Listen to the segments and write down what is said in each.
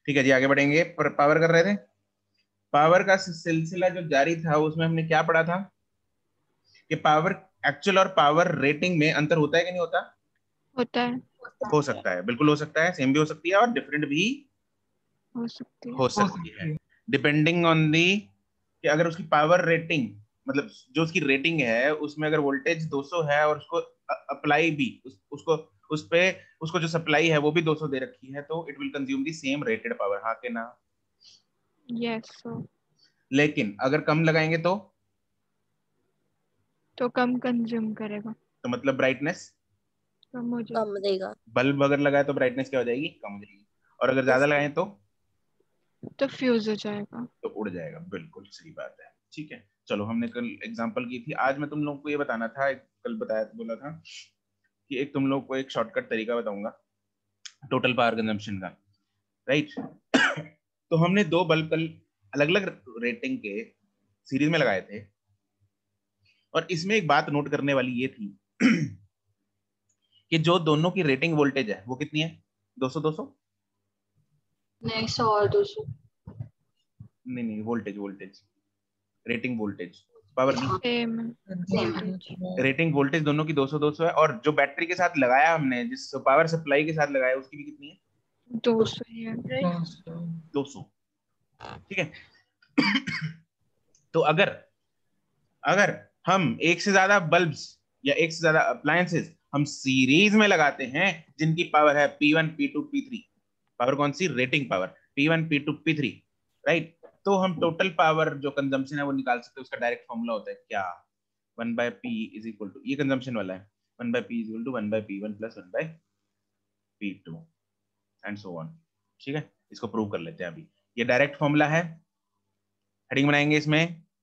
ठीक है जी, आगे बढ़ेंगे। पावर कर रहे थे। पावर का सिलसिला जो जारी था उसमें हमने क्या पढ़ा था कि पावर एक्चुअल और पावर रेटिंग में अंतर होता है कि नहीं होता? होता है। हो सकता है, बिल्कुल हो सकता है, सेम भी हो सकती है और डिफरेंट भी हो सकती है। हो सकती है, डिपेंडिंग ऑन दी कि अगर उसकी पावर रेटिंग मतलब जो उसकी रेटिंग है उसमें अगर वोल्टेज 200 है और उसको अप्लाई भी उसको उस पे उसको जो सप्लाई है वो भी 200 दे रखी है, तो it will consume the same rated power, हाँ के ना? Yes so. लेकिन अगर कम लगाएंगे तो कम कंज्यूम करेगा, तो मतलब ब्राइटनेस कम हो कम जाएगा। देगा। बल्ब अगर लगाए तो ब्राइटनेस क्या हो जाएगी? कम हो जाएगी। और अगर ज्यादा लगाएं तो फ्यूज हो जाएगा। तो उड़ जाएगा। बिल्कुल सही बात है। ठीक है, चलो हमने कल एग्जांपल की थी, आज मैं तुम लोगों को ये बताना था, कल बताया बोला था कि एक तुम लोग को एक शॉर्टकट तरीका बताऊंगा टोटल पावर कंजम्पशन का, राइट? तो हमने दो बल्ब कल अलग अलग रेटिंग के सीरीज में लगाए थे, और इसमें एक बात नोट करने वाली ये थी कि जो दोनों की रेटिंग वोल्टेज है वो कितनी है? 200 200? नहीं 100 और 200। नहीं नहीं, voltage voltage, rating voltage, power नहीं। Same voltage. रेटिंग वोल्टेज दोनों की 200 200 है, और जो बैटरी के साथ लगाया हमने, जिस पावर सप्लाई के साथ लगाया, उसकी भी कितनी है? 200 ही है। 200। ठीक है। तो अगर अगर हम एक से ज्यादा बल्ब्स या एक से ज्यादा अप्लायंसेस हम सीरीज में लगाते हैं जिनकी पावर है P1 P2 P3, पावर कौन सी? Rating power, P1 P2 P3, right? तो हम टोटल पावर जो कंजम्पशन है वो निकाल सकते हैं। उसका डायरेक्ट फॉर्मूला होता है क्या? 1/P इज इक्वल टू, ये कंजम्पशन वाला है, 1/P is equal to 1/P1 plus 1/P2 and so on. ठीक है, इसको प्रूव कर लेते हैं अभी। ये डायरेक्ट फॉर्मूला है, हेडिंग बनाएंगे इसमें,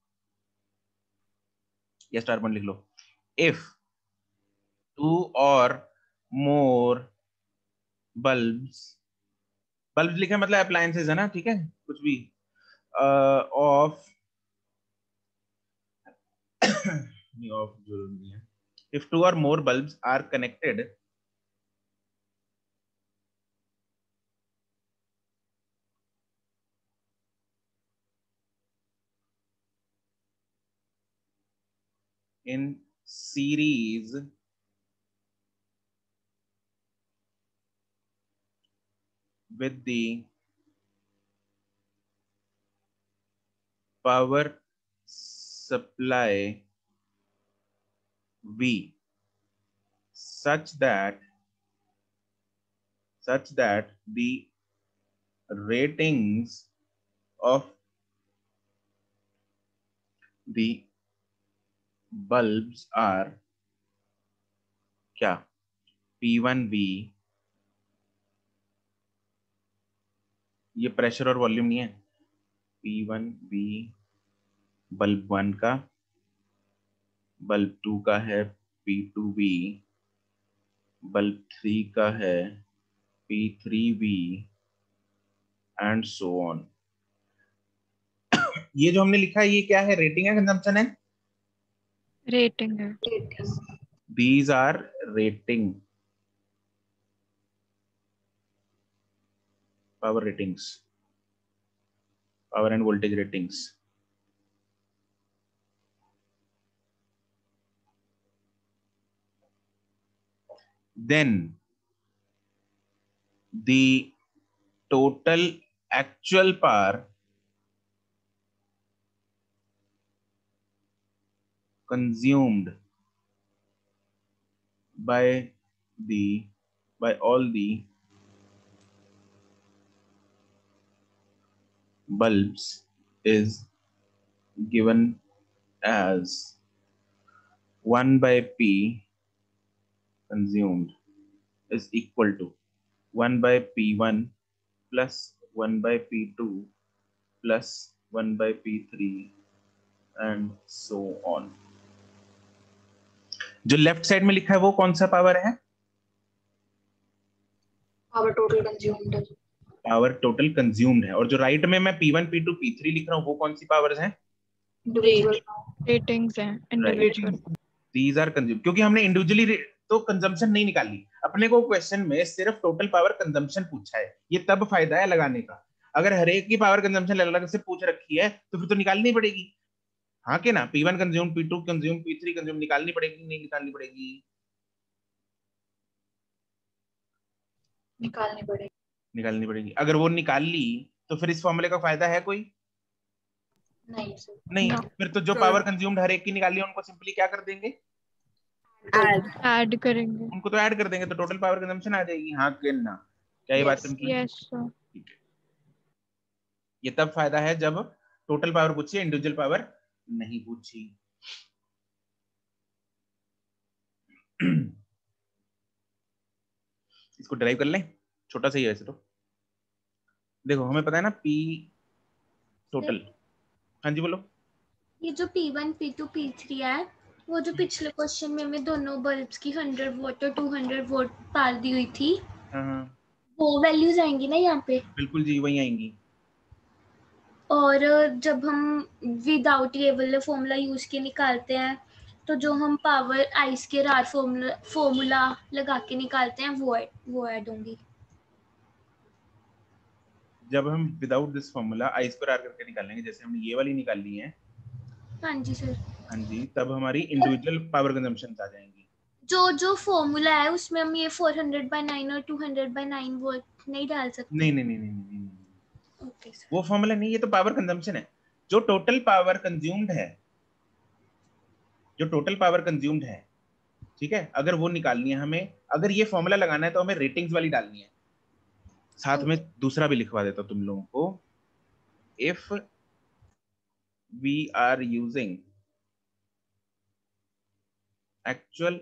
या स्टार पॉइंट लिख लो। If two or more bulbs, bulb लिखा मतलब अप्लायंसेस है ना, ठीक है, कुछ भी ऑफ ऑफ जरूरी नहीं है। If two or more bulbs are connected in series with the power supply V such that the ratings of the bulbs are क्या? P1V, ये प्रेशर और वॉल्यूम नहीं है, P1V बल्ब 1 का, बल्ब 2 का है P2V, बल्ब 3 का है P3V एंड सो ऑन। ये जो हमने लिखा है ये क्या है? रेटिंग है, कंजम्पशन है? रेटिंग है। These are rating, power ratings, power and voltage ratings. Then the total actual power consumed by all the bulbs is given as 1/P consumed is equal to 1/P1 plus 1/P2 plus 1/P3 and so on. जो left side में लिखा है वो कौन सा power है? Power total consumed है। Power total consumed है। और जो राइट में मैं P1 P2 P3 लिख रहा हूँ वो कौन सी पावर्स हैं? रेटिंग्स हैं इंडिविजुअल। दीज आर कंज्यूम्ड, क्योंकि हमने इंडिविजुअली तो कंजम्पशन नहीं निकाली, अपने को क्वेश्चन में सिर्फ टोटल पावर कंजम्पशन पूछा है। ये तब फायदा है लगाने का अगर हर एक की पावर कंजम्पशन अलग अलग से पूछ रखी है तो फिर तो निकालनी पड़ेगी, हाँ के ना, P1 consume, P2 consume, P3 consume, निकालनी पड़ेगी नहीं निकालनी पड़ेगी? निकालनी पड़ेगी। निकालनी पड़ेगी। अगर वो निकाल ली तो फिर इस फॉर्मूले का फायदा है कोई? नहीं सर। नहीं। No. फिर तो जो पावर कंज्यूम्ड हर एक की निकाली है उनको सिंपली क्या कर देंगे? ऐड करेंगे। उनको तो ऐड कर देंगे तो टोटल पावर कंजम्पशन आ जाएगी, हाँ के ना? क्या ये बात Yes. समझी? Yes sir. ठीक है। ये तब फायदा है जब टोटल पावर पूछी, इंडिविजुअल पावर नहीं पूछी। इसको ड्राइव कर लें, छोटा सा ही है वैसे तो। देखो हमें पता है ना पी टोटल। हाँ जी बोलो। ये जो P1, P2, P3 है, वो जो पिछले क्वेश्चन में हमें दोनों बल्ब्स की 100 वोट और 200 वोट पार दी हुई थी, हाँ हाँ वो वैल्यूज आएंगी ना यहाँ पे? बिल्कुल जी, वही आएंगी। और जब हम विदाउट ये वाला फॉर्मूला यूज के निकालते हैं, तो जो हम power I square R formula लगा के निकालते हैं वो ऐड होंगी। जब हम without this formula I square R करके निकालेंगे, जैसे हमने ये वाली निकाली है, हाँ जी सर। हाँ जी, तब हमारी इंडिविजुअल पावर कंजम्पशन आ जाएंगी। जो फॉर्मूला है उसमें हम ये 400/9 और 200/9 वोट नहीं डाल सकते? नहीं नहीं नहीं नहीं नहीं, नहीं, नहीं। Okay sir. वो फॉर्मूला नहीं, ये तो पावर कंजम्पशन है। जो टोटल पावर कंज्यूम्ड है, जो टोटल पावर कंज्यूम्ड है, ठीक है, अगर वो निकालनी है हमें, अगर ये फॉर्मूला लगाना है तो हमें रेटिंग्स वाली डालनी है। साथ में दूसरा भी लिखवा देता हूं तुम लोगों को। If we are using actual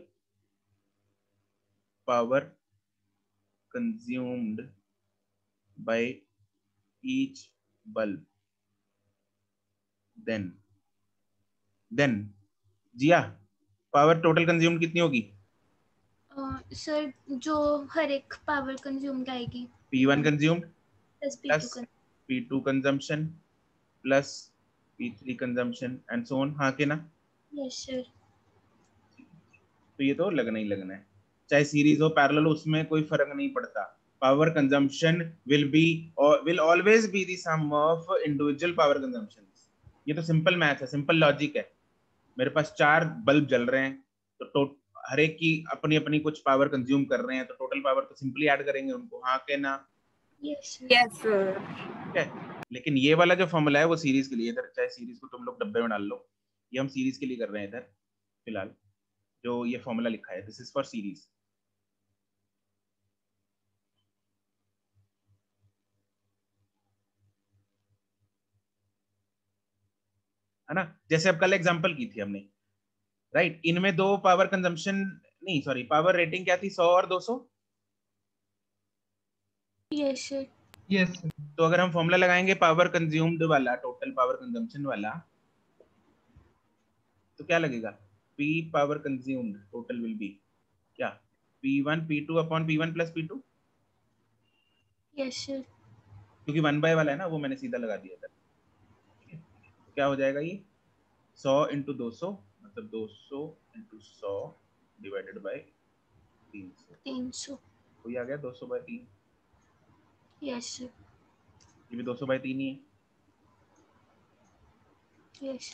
power consumed by each bulb, then जिया पावर टोटल कंज्यूम्ड कितनी होगी? सर जो हर एक पावर कंज्यूम्ड आएगी, P1 consumed plus plus P2 P2 consumption plus P3 consumption and so on, हाँ के ना? Yes sir. तो ये तो लगना ही लगना है, चाहे सीरीज हो पैरेलल हो, उसमें कोई फर्क नहीं पड़ता। Power consumption will always be the sum of individual power consumption. ये तो सिंपल मैथ है, सिंपल लॉजिक है। मेरे पास 4 बल्ब जल रहे हैं, तो हर एक की अपनी अपनी कुछ पावर कंज्यूम कर रहे हैं, तो टोटल पावर तो सिंपली ऐड करेंगे उनको, हाँ के ना? Yes sir. ठीक है। लेकिन ये वाला जो फॉर्मूला है वो सीरीज के लिए, इधर चाहे सीरीज को तुम लोग डब्बे में डाल लो, ये हम सीरीज के लिए कर रहे हैं इधर फिलहाल। जो ये फॉर्मूला लिखा है, दिस इज फॉर सीरीज। है ना? जैसे अब कल एग्जांपल की थी हमने, राइट, इनमें दो पावर कंजम्पशन, नहीं सॉरी, पावर रेटिंग क्या थी, 100 और 200। Yes sir. यस तो अगर हम फॉर्मूला लगाएंगे पावर कंज्यूम्ड वाला, टोटल पावर कंजम्पशन वाला, तो क्या लगेगा? P power consumed total will be क्या? P1 P2 upon P1 plus P2, yes sir. क्योंकि 1/1 वाला है ना, वो मैंने सीधा लगा दिया था। ठीक है, तो क्या हो जाएगा ये? 100 इंटू 200, मतलब 200 इंटू 100 डिवाइडेड बाई 300। 300। तो ये आ गया 200/3। Yes sir. ये भी 200/3 ही है। यस।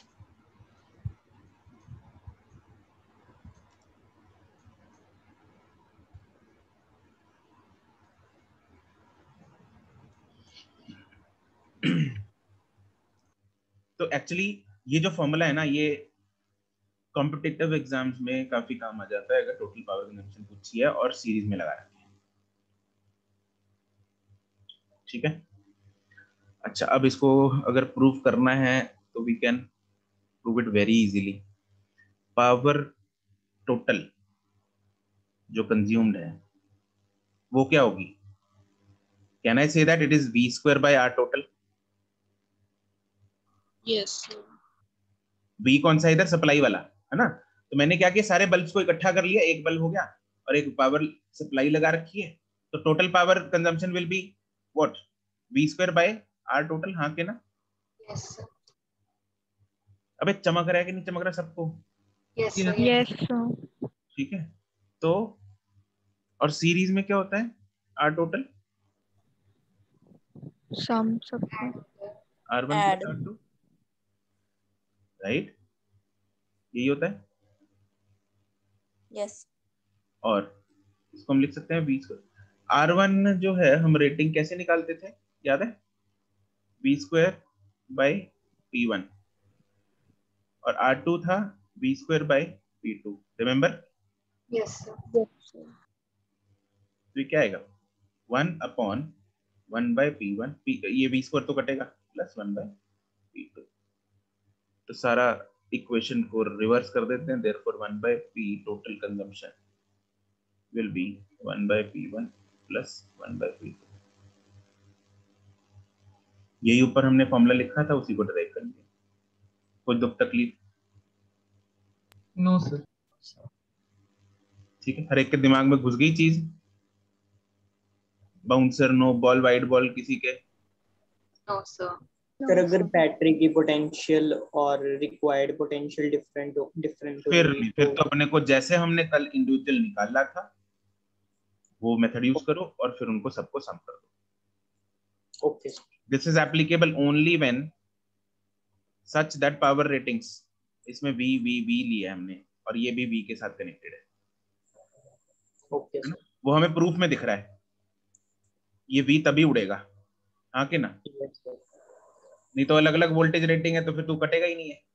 तो एक्चुअली ये जो फॉर्मूला है ना, ये कॉम्पिटिटिव एग्जाम्स में काफी काम आ जाता है अगर टोटल पावर कंजम्पशन पूछी है और सीरीज में लगा रखी है। ठीक है। अच्छा, अब इसको अगर प्रूव करना है तो we can prove it very easily. Power total जो कंज्यूम्ड है वो क्या होगी? Can I say that it is V square by R total? Yes V कौन सा, इधर सप्लाई वाला है ना? तो मैंने क्या किया, सारे बल्ब्स को इकट्ठा कर लिया, एक बल्ब हो गया और एक पावर सप्लाई लगा रखी है, तो total power consumption will be what? V square by R total, हाँ के ना? Yes sir. अबे चमक रहा है कि नहीं चमक रहा सबको? Yes sir. Yes sir. ठीक है। तो और सीरीज में क्या होता है? R टोटल सम सबका R1 Add. Plus R2, right, यही होता है। Yes. और इसको हम लिख सकते हैं बी स्क्वायर। R1 जो है हम रेटिंग कैसे निकालते थे, याद है? बी स्क्वायर बाई P1, और R2 था V square by P2, remember? Yes, sir. तो ये क्या आएगा, 1/1/P1, ये बी स्क्वायर तो कटेगा, प्लस 1/P2। तो सारा इक्वेशन को रिवर्स कर देते हैं, therefore 1/P total consumption will be 1/P1 plus 1/P2। यही ऊपर हमने फॉर्मूला लिखा था, उसी को डिराइव कर लिया। कोई दुख तकलीफ? No sir. ठीक है, हर एक के दिमाग में घुस गई चीज। Bouncer no ball, wide ball किसी के? No, sir. सर अगर बैटरी की पोटेंशियल और रिक्वायर्ड पोटेंशियल डिफरेंट फिर होगी फिर तो अपने को जैसे हमने कल इंडिविजुअल निकाला था वो मेथड यूज करो और फिर उनको सबको सम कर दो। Okay. This is applicable only when such that power ratings, इसमें वी लिया हमने और ये भी वी के साथ कनेक्टेड है। Okay sir. वो हमें प्रूफ में दिख रहा है, ये वी तभी उड़ेगा, हाँ कि ना? नहीं तो अलग अलग वोल्टेज रेटिंग है तो फिर तू कटेगा ही नहीं है।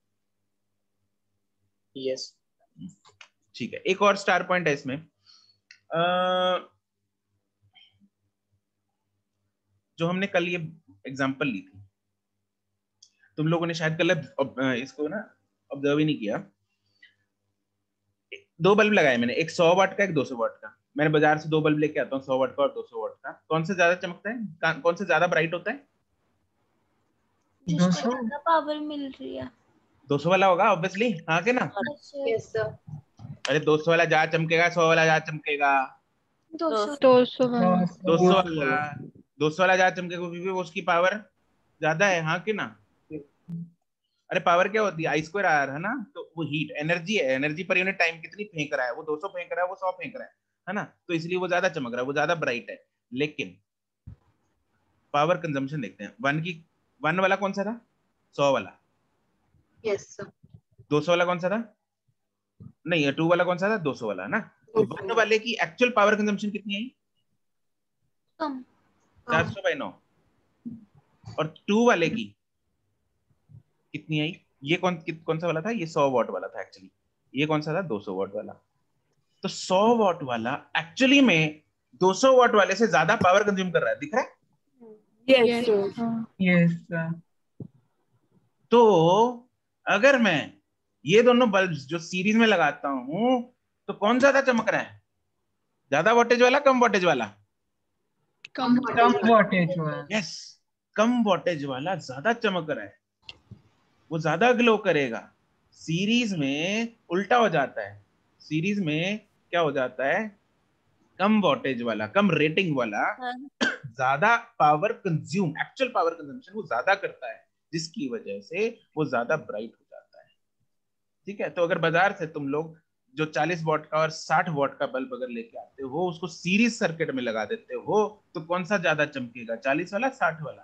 यस। ठीक है, एक और स्टार पॉइंट है इसमें, जो हमने कल ये एग्जांपल ली थी, तुम लोगों ने शायद कल इसको ना ऑब्जर्व ही नहीं किया। दो बल्ब लगाए मैंने, एक 100 वाट का, एक 200 वाट का। मैंने बाजार से दो बल्ब लेके आता हूँ, 100 वाट का और 200 वाट का। कौन से ज्यादा चमकता है, कौन से ज्यादा ब्राइट होता है? जिसको ज्यादा पावर मिल रही है 200 वाला होगा ऑब्वियसली, हाँ के ना? Yes, sir. अरे 200 वाला ज्यादा चमकेगा, 100 वाला ज्यादा चमकेगा? 200 200 वाला 200 वाला 200 वाला ज्यादा चमकेगा क्योंकि उसकी पावर ज्यादा है, हाँ कि ना? अरे पावर क्या होती है, आई स्क्वायर आर, है ना? तो वो हीट एनर्जी है, एनर्जी पर यूनिट टाइम कितनी फेंक रहा है, वो 200 फेंक रहा है, वो 100 फेंक रहा है ना? तो इसलिए वो ज्यादा चमक रहा है, वो ज्यादा ब्राइट है। लेकिन पावर कंजम्पशन देखते हैं, वन वाला कौन सा था? 100 वाला। Yes, sir. 200 वाला कौन सा था? नहीं, 2 वाला कौन सा था? 200 वाला, है ना? तो 1 वाले की एक्चुअल पावर कंजम्पशन कितनी आई? कम 400/9। और 2 वाले की कितनी आई? ये कौन सा वाला था? ये 100 वॉट वाला था एक्चुअली। ये कौन सा था? 200 वॉट वाला। तो 100 वॉट वाला एक्चुअली में 200 वॉट वाले से ज्यादा पावर कंज्यूम कर रहा है, दिख रहा है? Yes yes. तो अगर मैं ये दोनों बल्ब्स जो सीरीज में लगाता हूं तो कौन ज्यादा चमक रहा है? ज्यादा वोल्टेज वाला, कम वोल्टेज वाला? कम वोल्टेज वाला। यस, कम वोल्टेज वाला ज्यादा चमक रहा है, वो ज्यादा ग्लो करेगा। सीरीज में उल्टा हो जाता है, सीरीज में क्या हो जाता है, कम वोल्टेज वाला, कम रेटिंग वाला ज्यादा power consume, actual power consumption वो ज्यादा करता है, जिसकी वजह से वो ज्यादा ब्राइट हो जाता है। ठीक है, तो अगर बाजार से तुम लोग जो 40 वॉट का और 60 वॉट का बल्ब अगर लेके आते हो, उसको सीरीज सर्किट में लगा देते हो, तो कौन सा ज्यादा चमकेगा, 40 वाला 60 वाला?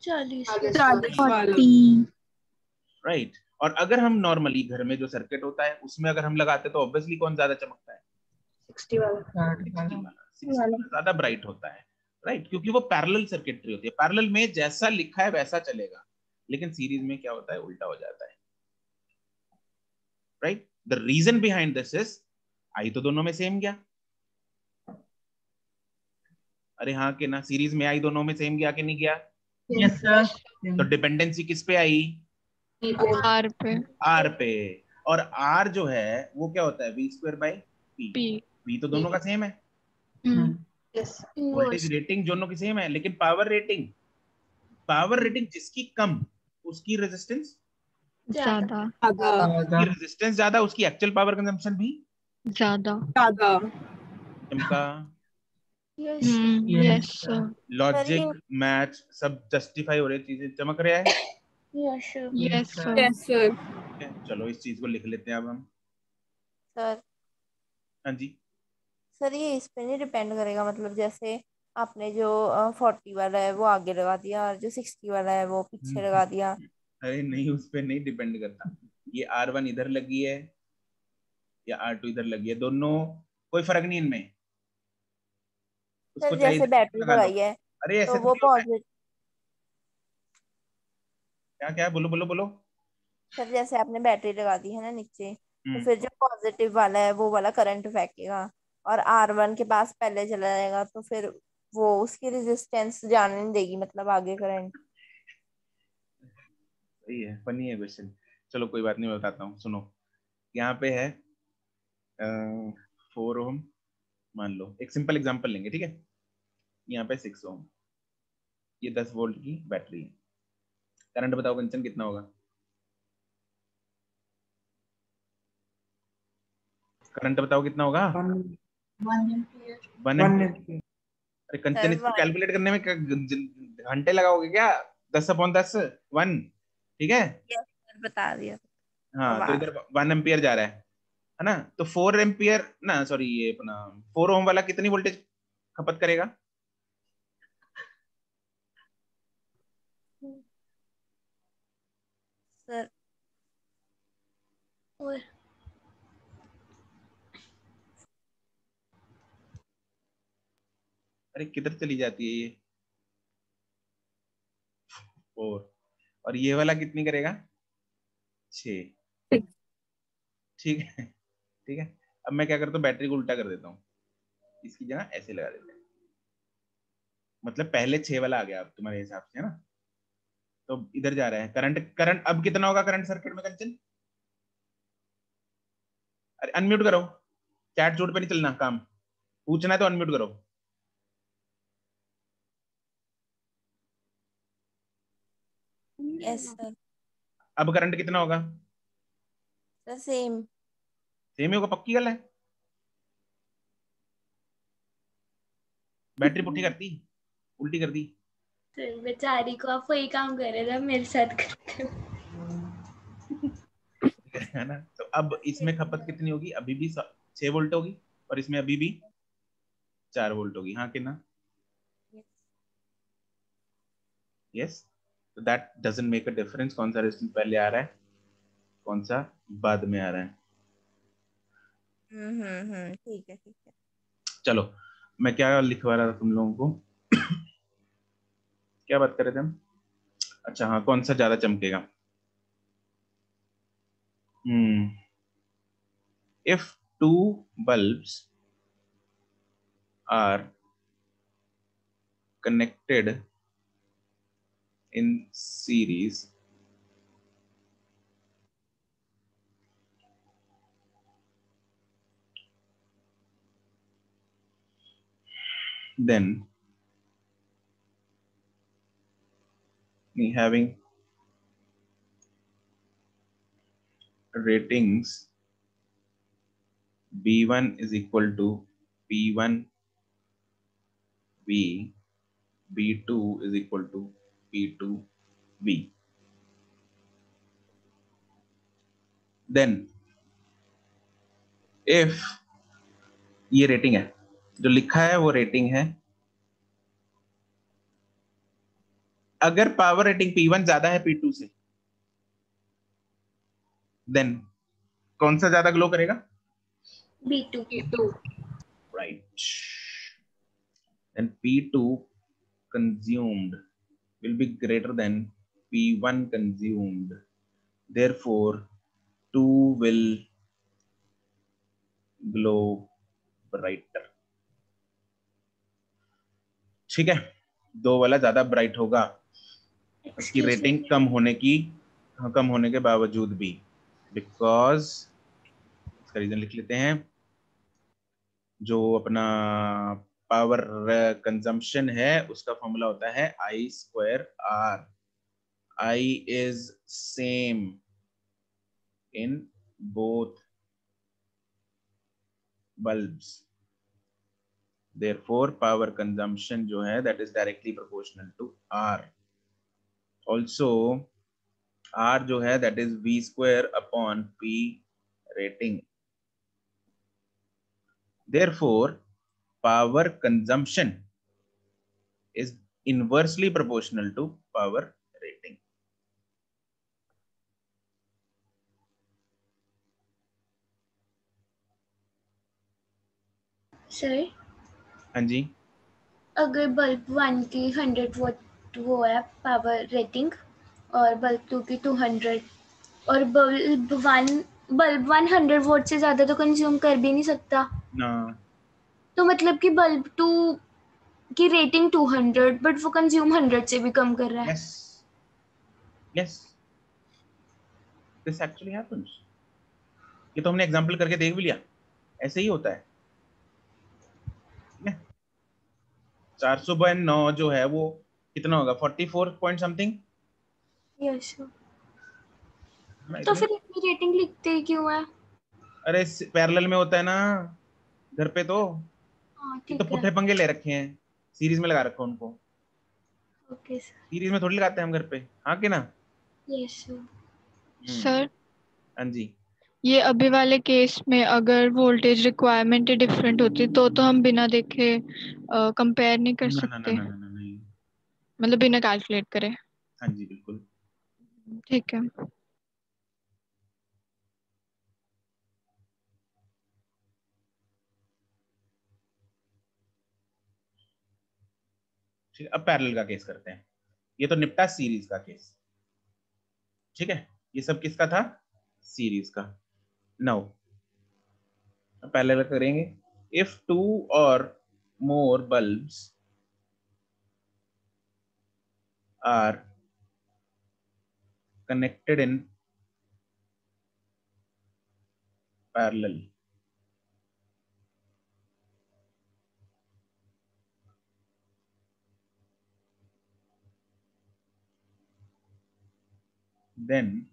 40 राइट। और अगर हम नॉर्मली घर में जो सर्किट होता है उसमें अगर हम लगाते तो ऑब्वियसली कौन ज्यादा चमकता है? 60 वाला. 60 वाला ज्यादा ब्राइट होता है, राइट, क्योंकि वो पैरेलल सर्किटरी होती है। पैरेलल में जैसा लिखा है वैसा चलेगा, लेकिन सीरीज में क्या होता है, उल्टा हो जाता है, right. The reason behind this is, I तो दोनों में सेम गया, अरे हाँ कि ना? सीरीज में आई दोनों में सेम गया कि नहीं गया? Yes sir. तो डिपेंडेंसी किस पे आई? आर पे आर पे। और आर जो है वो क्या होता है, V square by P. P P तो दोनों का सेम है, Yes. वोल्टेज रेटिंग दोनों की सेम है, लेकिन पावर रेटिंग जिसकी कम उसकी रेजिस्टेंस ज्यादा उसकी रेजिस्टेंस ज्यादा, उसकी एक्चुअल पावर कंजम्पशन भी ज्यादा चमका। यस लॉजिक मैच सब जस्टिफाई हो रही चीजें चमक रहा है। यस ठीक है, चलो इस चीज को लिख लेते हैं अब हम। सर हाँ जी, सर ये इस पे नहीं डिपेंड करेगा, मतलब जैसे आपने जो 40 वाला है वो आगे लगा दिया और जो 60 वाला है वो पीछे लगा दिया। अरे नहीं, उस पर नहीं डिपेंड करता। ये R1 इधर लगी है या R2 इधर लगी है, दोनों कोई फर्क नहीं इनमें। उसको सर चाहे जैसे इधर बैटरी लगा लो। लगाई है अरे ऐसे तो वो थोड़ी होता है। पॉजिटिव, क्या क्या, बोलो बोलो बोलो। सर जैसे आपने बैटरी लगा दी है ना नीचे, तो हम्म फिर जो पॉजिटिव वाला है वो वाला करंट फेंकेगा और R1 के पास पहले चला जाएगा, तो फिर वो उसकी रेजिस्टेंस जाने नहीं देगी, मतलब आगे करंट। सही है, फनी है क्वेश्चन। चलो कोई बात नहीं, मैं बताता हूँ, सुनो। यहाँ पे है 4 ओम, मान लो एक सिंपल एग्जांपल लेंगे, ठीक है। यहाँ पे 6 ओम, ये 10 वोल्ट की बैटरी है। करंट बताओ कंचन कितना होगा? करंट बताओ कितना होगा? 1 एम्पियर। 1 एम्पियर। अरे कंचन, सर इसको कैलकुलेट करने में घंटे लगाओगे क्या? 10/10 1, ठीक है। बता दिया। हाँ, अब तो इधर 1 एम्पियर जा रहा है ना? तो 4 एम्पियर ना, सॉरी, ये अपना 4 ओम वाला कितनी वोल्टेज खपत करेगा? सर और अरे किधर चली जाती है ये? 4, और ये वाला कितनी करेगा? 6, ठीक है। ठीक है, अब मैं क्या करता हूँ, बैटरी को उल्टा कर देता हूँ, इसकी जगह ऐसे लगा देते हैं। मतलब पहले 6 वाला आ गया अब तुम्हारे हिसाब से, है ना? तो इधर जा रहा है करंट। करंट अब कितना होगा करंट सर्किट में कंचन? अरे अनम्यूट करो, चैट चूट पे नहीं चलना काम, पूछना है तो अनम्यूट करो। Yes sir. अब करंट कितना होगा? Sir same. सेम ही होगा, पक्की गल है? बैटरी पुट्ठी करती, उल्टी कर दी। तो बेचारी को आप वही काम कर रहे थे, मेरे साथ करते हो। है ना? तो अब इसमें खपत कितनी होगी? अभी भी 6 वोल्ट होगी, और इसमें अभी भी 4 वोल्ट होगी। हाँ कि ना? यस। तो that doesn't make a difference कौन सा रेजिस्टेंस पहले आ रहा है, कौन सा बाद में आ रहा है। ठीक है ठीक है। चलो, मैं क्या लिखवा रहा था तुम लोगों को, क्या बात कर रहे थे हम? अच्छा हाँ, कौन सा ज्यादा चमकेगा। If 2 bulbs are connected in series, then having ratings B1 is equal to P1 V, B2 is equal to P2 V. Then if ये रेटिंग है, जो लिखा है वो रेटिंग है, अगर पावर रेटिंग P1 ज्यादा है P2 से, देन कौन सा ज्यादा ग्लो करेगा? B2। Right. Then P2 consumed will be greater than P1 consumed. Therefore, 2 will glow brighter. ठीक है, 2 वाला ज्यादा ब्राइट होगा, उसकी Excuse रेटिंग me। कम होने के बावजूद भी, बिकॉज इसका रीजन लिख लेते हैं। जो अपना पावर कंजम्पशन है उसका फॉर्मूला होता है I²R। I is same in both bulbs, therefore power consumption जो है that is directly proportional to R। also R जो है that is V²/P rating, therefore power consumption is inversely proportional to power rating. Sir हाँ जी, अगर bulb 1 की 100 what वो है पावर रेटिंग और बल्ब 2 की 200 और बल्ब 100 वॉट से ज्यादा तो कंज्यूम कर भी नहीं सकता ना तो मतलब कि बल्ब 2 की रेटिंग 200 बट वो कंज्यूम 100 से भी कम कर रहा है. yes, this actually happens. ये तो हमने एग्जांपल करके देख भी लिया, ऐसे ही होता है. 400/9 जो है वो कितना होगा, 44 पॉइंट समथिंग. यस तो फिर इतनी रेटिंग लिखते ही क्यों है? अरे पैरेलल में होता है ना घर पे, तो हाँ ये तो ठीक पुट्ठे है. पंगे ले रखे हैं, सीरीज में लगा रखा है उनको. Okay sir. सीरीज में थोड़ी लगाते हैं हम घर पे, हाँ कि ना. Yes sir. सर हाँ जी, ये अभी वाले केस में अगर वोल्टेज रिक्वायरमेंट डिफरेंट होती तो हम बिना देखे कंपेयर नहीं कर ना ना ना सकते, ना ना ना नहीं. मतलब बिना कैलकुलेट करे. हाँ जी बिल्कुल. ठीक है. ठीक है, अब पैरेलल का केस करते हैं. ये तो निपटा सीरीज का केस. ठीक है, ये सब किसका था, सीरीज का. नाउ पैरेलल करेंगे. If 2 or more bulbs are connected in parallel, then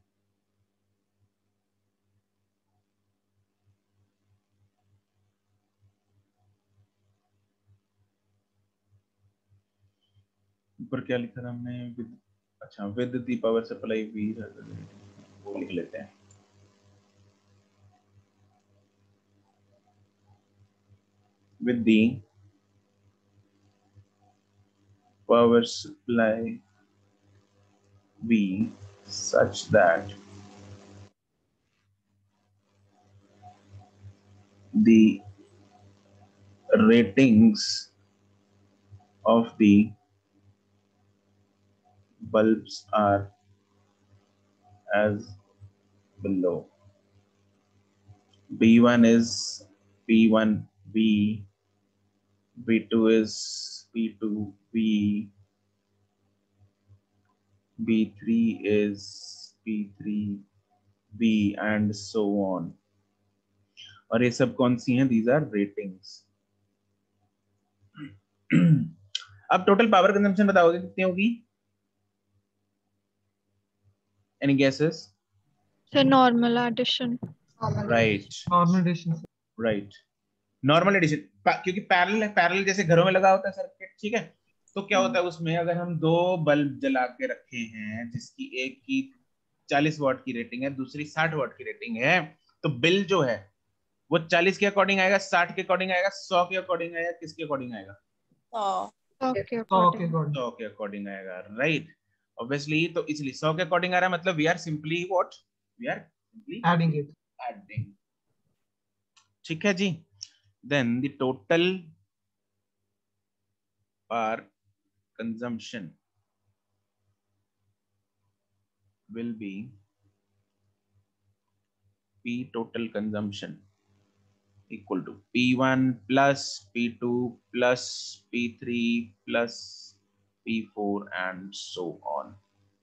ऊपर क्या लिखा था हमने, विद, अच्छा, with the power supply we, वो लिख लेते हैं. with the power supply V such that the ratings of the bulbs are as below. B1 is P1V, B2 is P2V, B3 is P3V and so on. और ये सब कौन सी हैं, these are ratings. अब टोटल पावर कंजम्पशन बताओगे कितनी होगी? Any guesses? Sir normal addition. Right. Normal addition. Right. Normal addition, क्योंकि पैरेलल है, पैरेलल जैसे घरों में लगा होता है सर्किट. ठीक है, तो क्या होता है उसमें, अगर हम 2 बल्ब जला के रखे हैं जिसकी एक की 40 वॉट की रेटिंग है, दूसरी 60 वॉट की रेटिंग है, तो बिल जो है वो 40 के अकॉर्डिंग आएगा, 60 के अकॉर्डिंग आएगा, 100 के अकॉर्डिंग आएगा, किसके अकॉर्डिंग आएगा? 100 के अकॉर्डिंग आएगा. Right, obviously. तो इसलिए 100 के अकॉर्डिंग आ रहा है, मतलब we are simply what, we are simply adding. ठीक है जी. then the total power consumption will be P total consumption equal to P1 plus P2 plus P3 plus P4 and so on.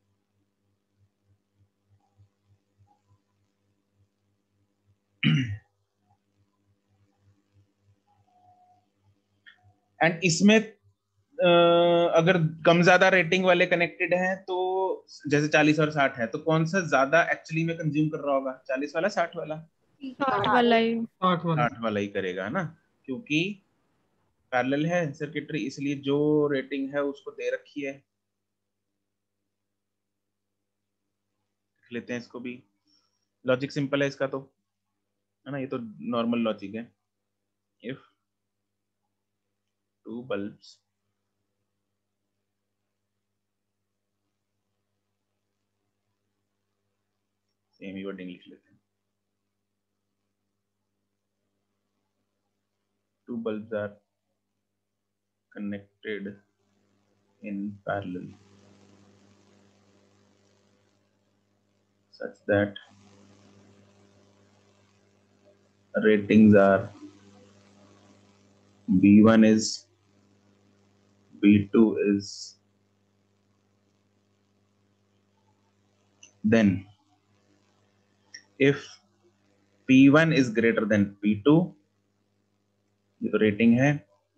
And इसमें अगर कम ज्यादा rating वाले connected हैं तो जैसे 40 और 60 है, तो कौन सा ज्यादा एक्चुअली में कंज्यूम कर रहा होगा, 40 वाला 60 वाला? 60 वाला ही. 60 वाला ही करेगा ना, क्योंकि पैरेलल है सर्किटरी, इसलिए जो रेटिंग है उसको दे रखी है. लिख लेते हैं इसको भी. लॉजिक सिंपल है इसका तो, है ना, ये तो नॉर्मल लॉजिक है. इफ 2 bulbs सेम ही वर्डिंग लिख लेते हैं। Two bulbs are connected in parallel such that ratings are B1 is, B2 is, then if P1 is greater than P2, ये तो रेटिंग है,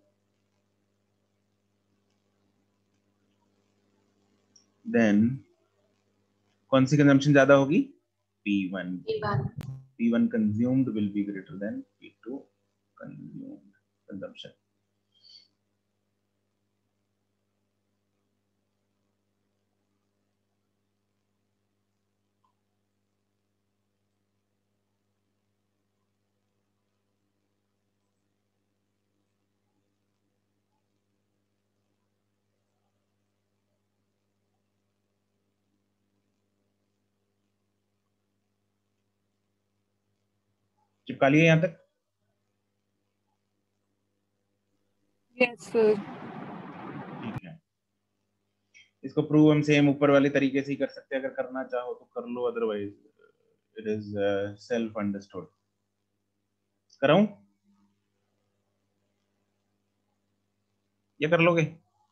then कौन सी कंजम्पशन ज्यादा होगी? P1. P1 consumed will be greater than P2 consumed consumption. चिपका लिए यहाँ तक? Yes sir. ठीक है, इसको प्रूव हम सेम ऊपर वाले तरीके से ही कर सकते हैं, अगर करना चाहो तो कर लो, otherwise it is self understood. कराऊं या कर लोगे?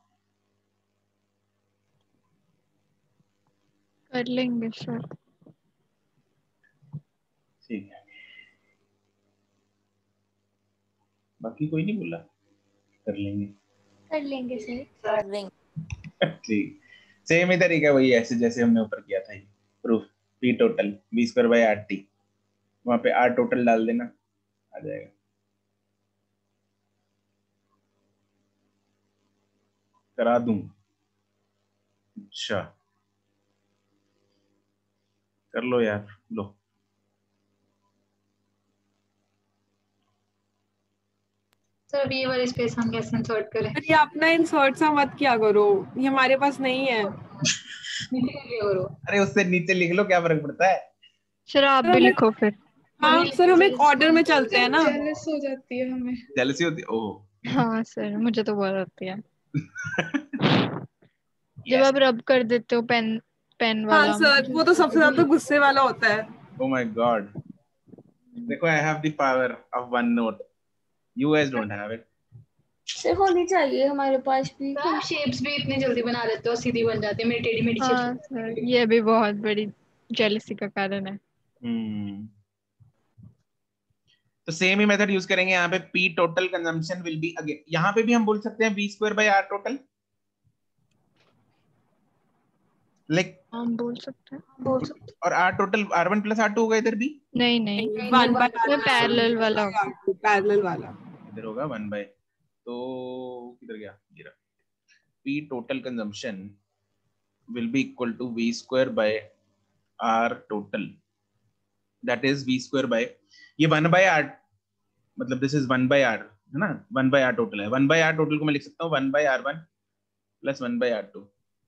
कर लेंगे सर। ठीक है, बाकी कोई नहीं बोला? कर लेंगे सर। कर लेंगे। ठीक, सेम ही तरीका वही ऐसे जैसे हमने ऊपर किया था, proof P total V square by R T, वहां पे आर टोटल डाल देना, आ जाएगा। करा दूं? अच्छा कर लो यार, लो। सर ये वाली स्पेस हम कैसे इंसर्ट करें? ये अपना इंसर्ट सा मत किया करो, ये हमारे पास नहीं है। अरे उससे नीचे लिख लो, क्या फर्क पड़ता है? सर आप भी लिखो फिर। हाँ सर, हम एक ऑर्डर में चलते हैं ना। जेलस हो जाती है हमें। जेलसी होती है? ओह हाँ सर, मुझे तो बहुत होती है जब Yes. आप रब कर देते हो पेन पेन हाँ वाला। सर, वो तो सबसे ज्यादा गुस्से वाला होता है। Oh my God. देखो, I have the power of one note. You guys don't have it. Sir होनी चाहिए हमारे पास भी। हम शेप्स भी इतनी जल्दी बना लेते हो, सीधी बन जाती है, मेरी टेढ़ी मेढ़ी हाँ शेप्स। सर, ये भी बहुत बड़ी जेलसी का कारण है। तो सेम ही मेथड यूज करेंगे यहाँ पे। P total consumption will be, again यहाँ पे भी हम बोल सकते हैं V square by R total, like हम बोल सकते हैं। और are total R1 plus R2 होगा इधर भी। नहीं नहीं, वन बाय ये पैरेलल वाला होगा। पैरेलल वाला इधर होगा 1 बाय, तो किधर गया ये रहा, P total consumption will be equal to V square by R total, that is V square by, ये 1 बाय R, मतलब दिस इज 1 बाय R है ना, 1 बाय R टोटल है। 1 बाय R टोटल को मैं लिख सकता हूँ 1 bye R1 plus 1 bye R2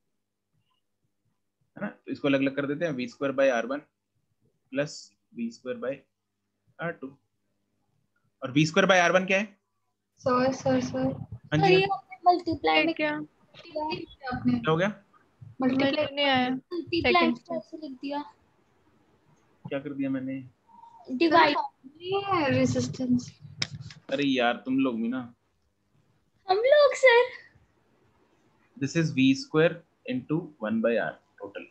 है ना, तो इसको अलग अलग कर देते हैं, V square by R1 plus V square by R2, और V स्क्वायर बाय R1 क्या है? सर हाँ जी, मल्टीप्लाई में क्या आपने क्या हो गया? मल्टीप्लाई नहीं आया। Multiply Second step. कैसे लिख दिया? क्या कर दिया मैंने? डिवाइड। रेजिस्टेंस। अरे यार तुम लोग भी ना, हम लोग sir. This is V square into 1 by R total,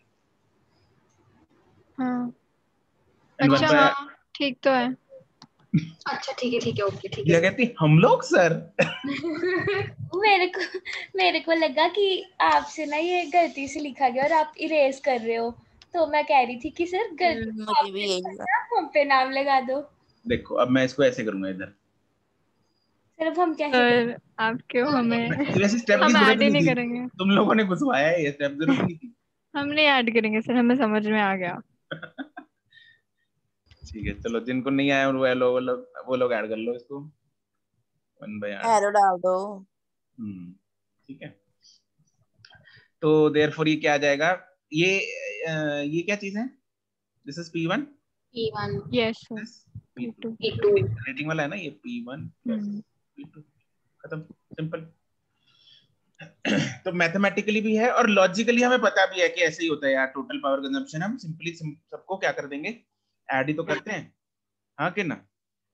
हाँ एंड 1 अच्छा, बाय, हाँ ठीक तो है। अच्छा ठीक है, ओके ठीक क्या है। कहती हम लोग सर? मेरे को लगा कि आपसे ना ये गलती से लिखा गया और आप इरेज कर रहे हो, तो मैं कह रही थी कि सर गलती मुझे भी यही लगा। हम पे नाम लगा दो। देखो अब मैं इसको ऐसे करूंगा इधर, सिर्फ हम कैसे सर आप क्यों हमें वैसे स्टेप की हम जरूरत ऐड ही नहीं नहीं थी, करेंगे। तुम लोगों ने घुसवाया है, ये स्टेप जरूरत नहीं थी। हम नहीं ऐड करेंगे सर, हमें समझ में आ गया। ठीक है, चलो जिनको नहीं आया वो लोग ऐड कर लो इसको 1 बाय R। एरो डाल दो। ठीक है, तो देयरफॉर ये क्या आ जाएगा, ये क्या चीज है? This is P1, P1 yes sir this P2। P2 rating वाला है ना ये P1 P2, खत्म, सिंपल। तो मैथमेटिकली भी है और लॉजिकली हमें पता भी है कि ऐसे ही होता है यार। टोटल पावर कंजम्पशन हम सिंपली सबको क्या कर देंगे, ऐड ही तो करते हैं, हाँ कि ना?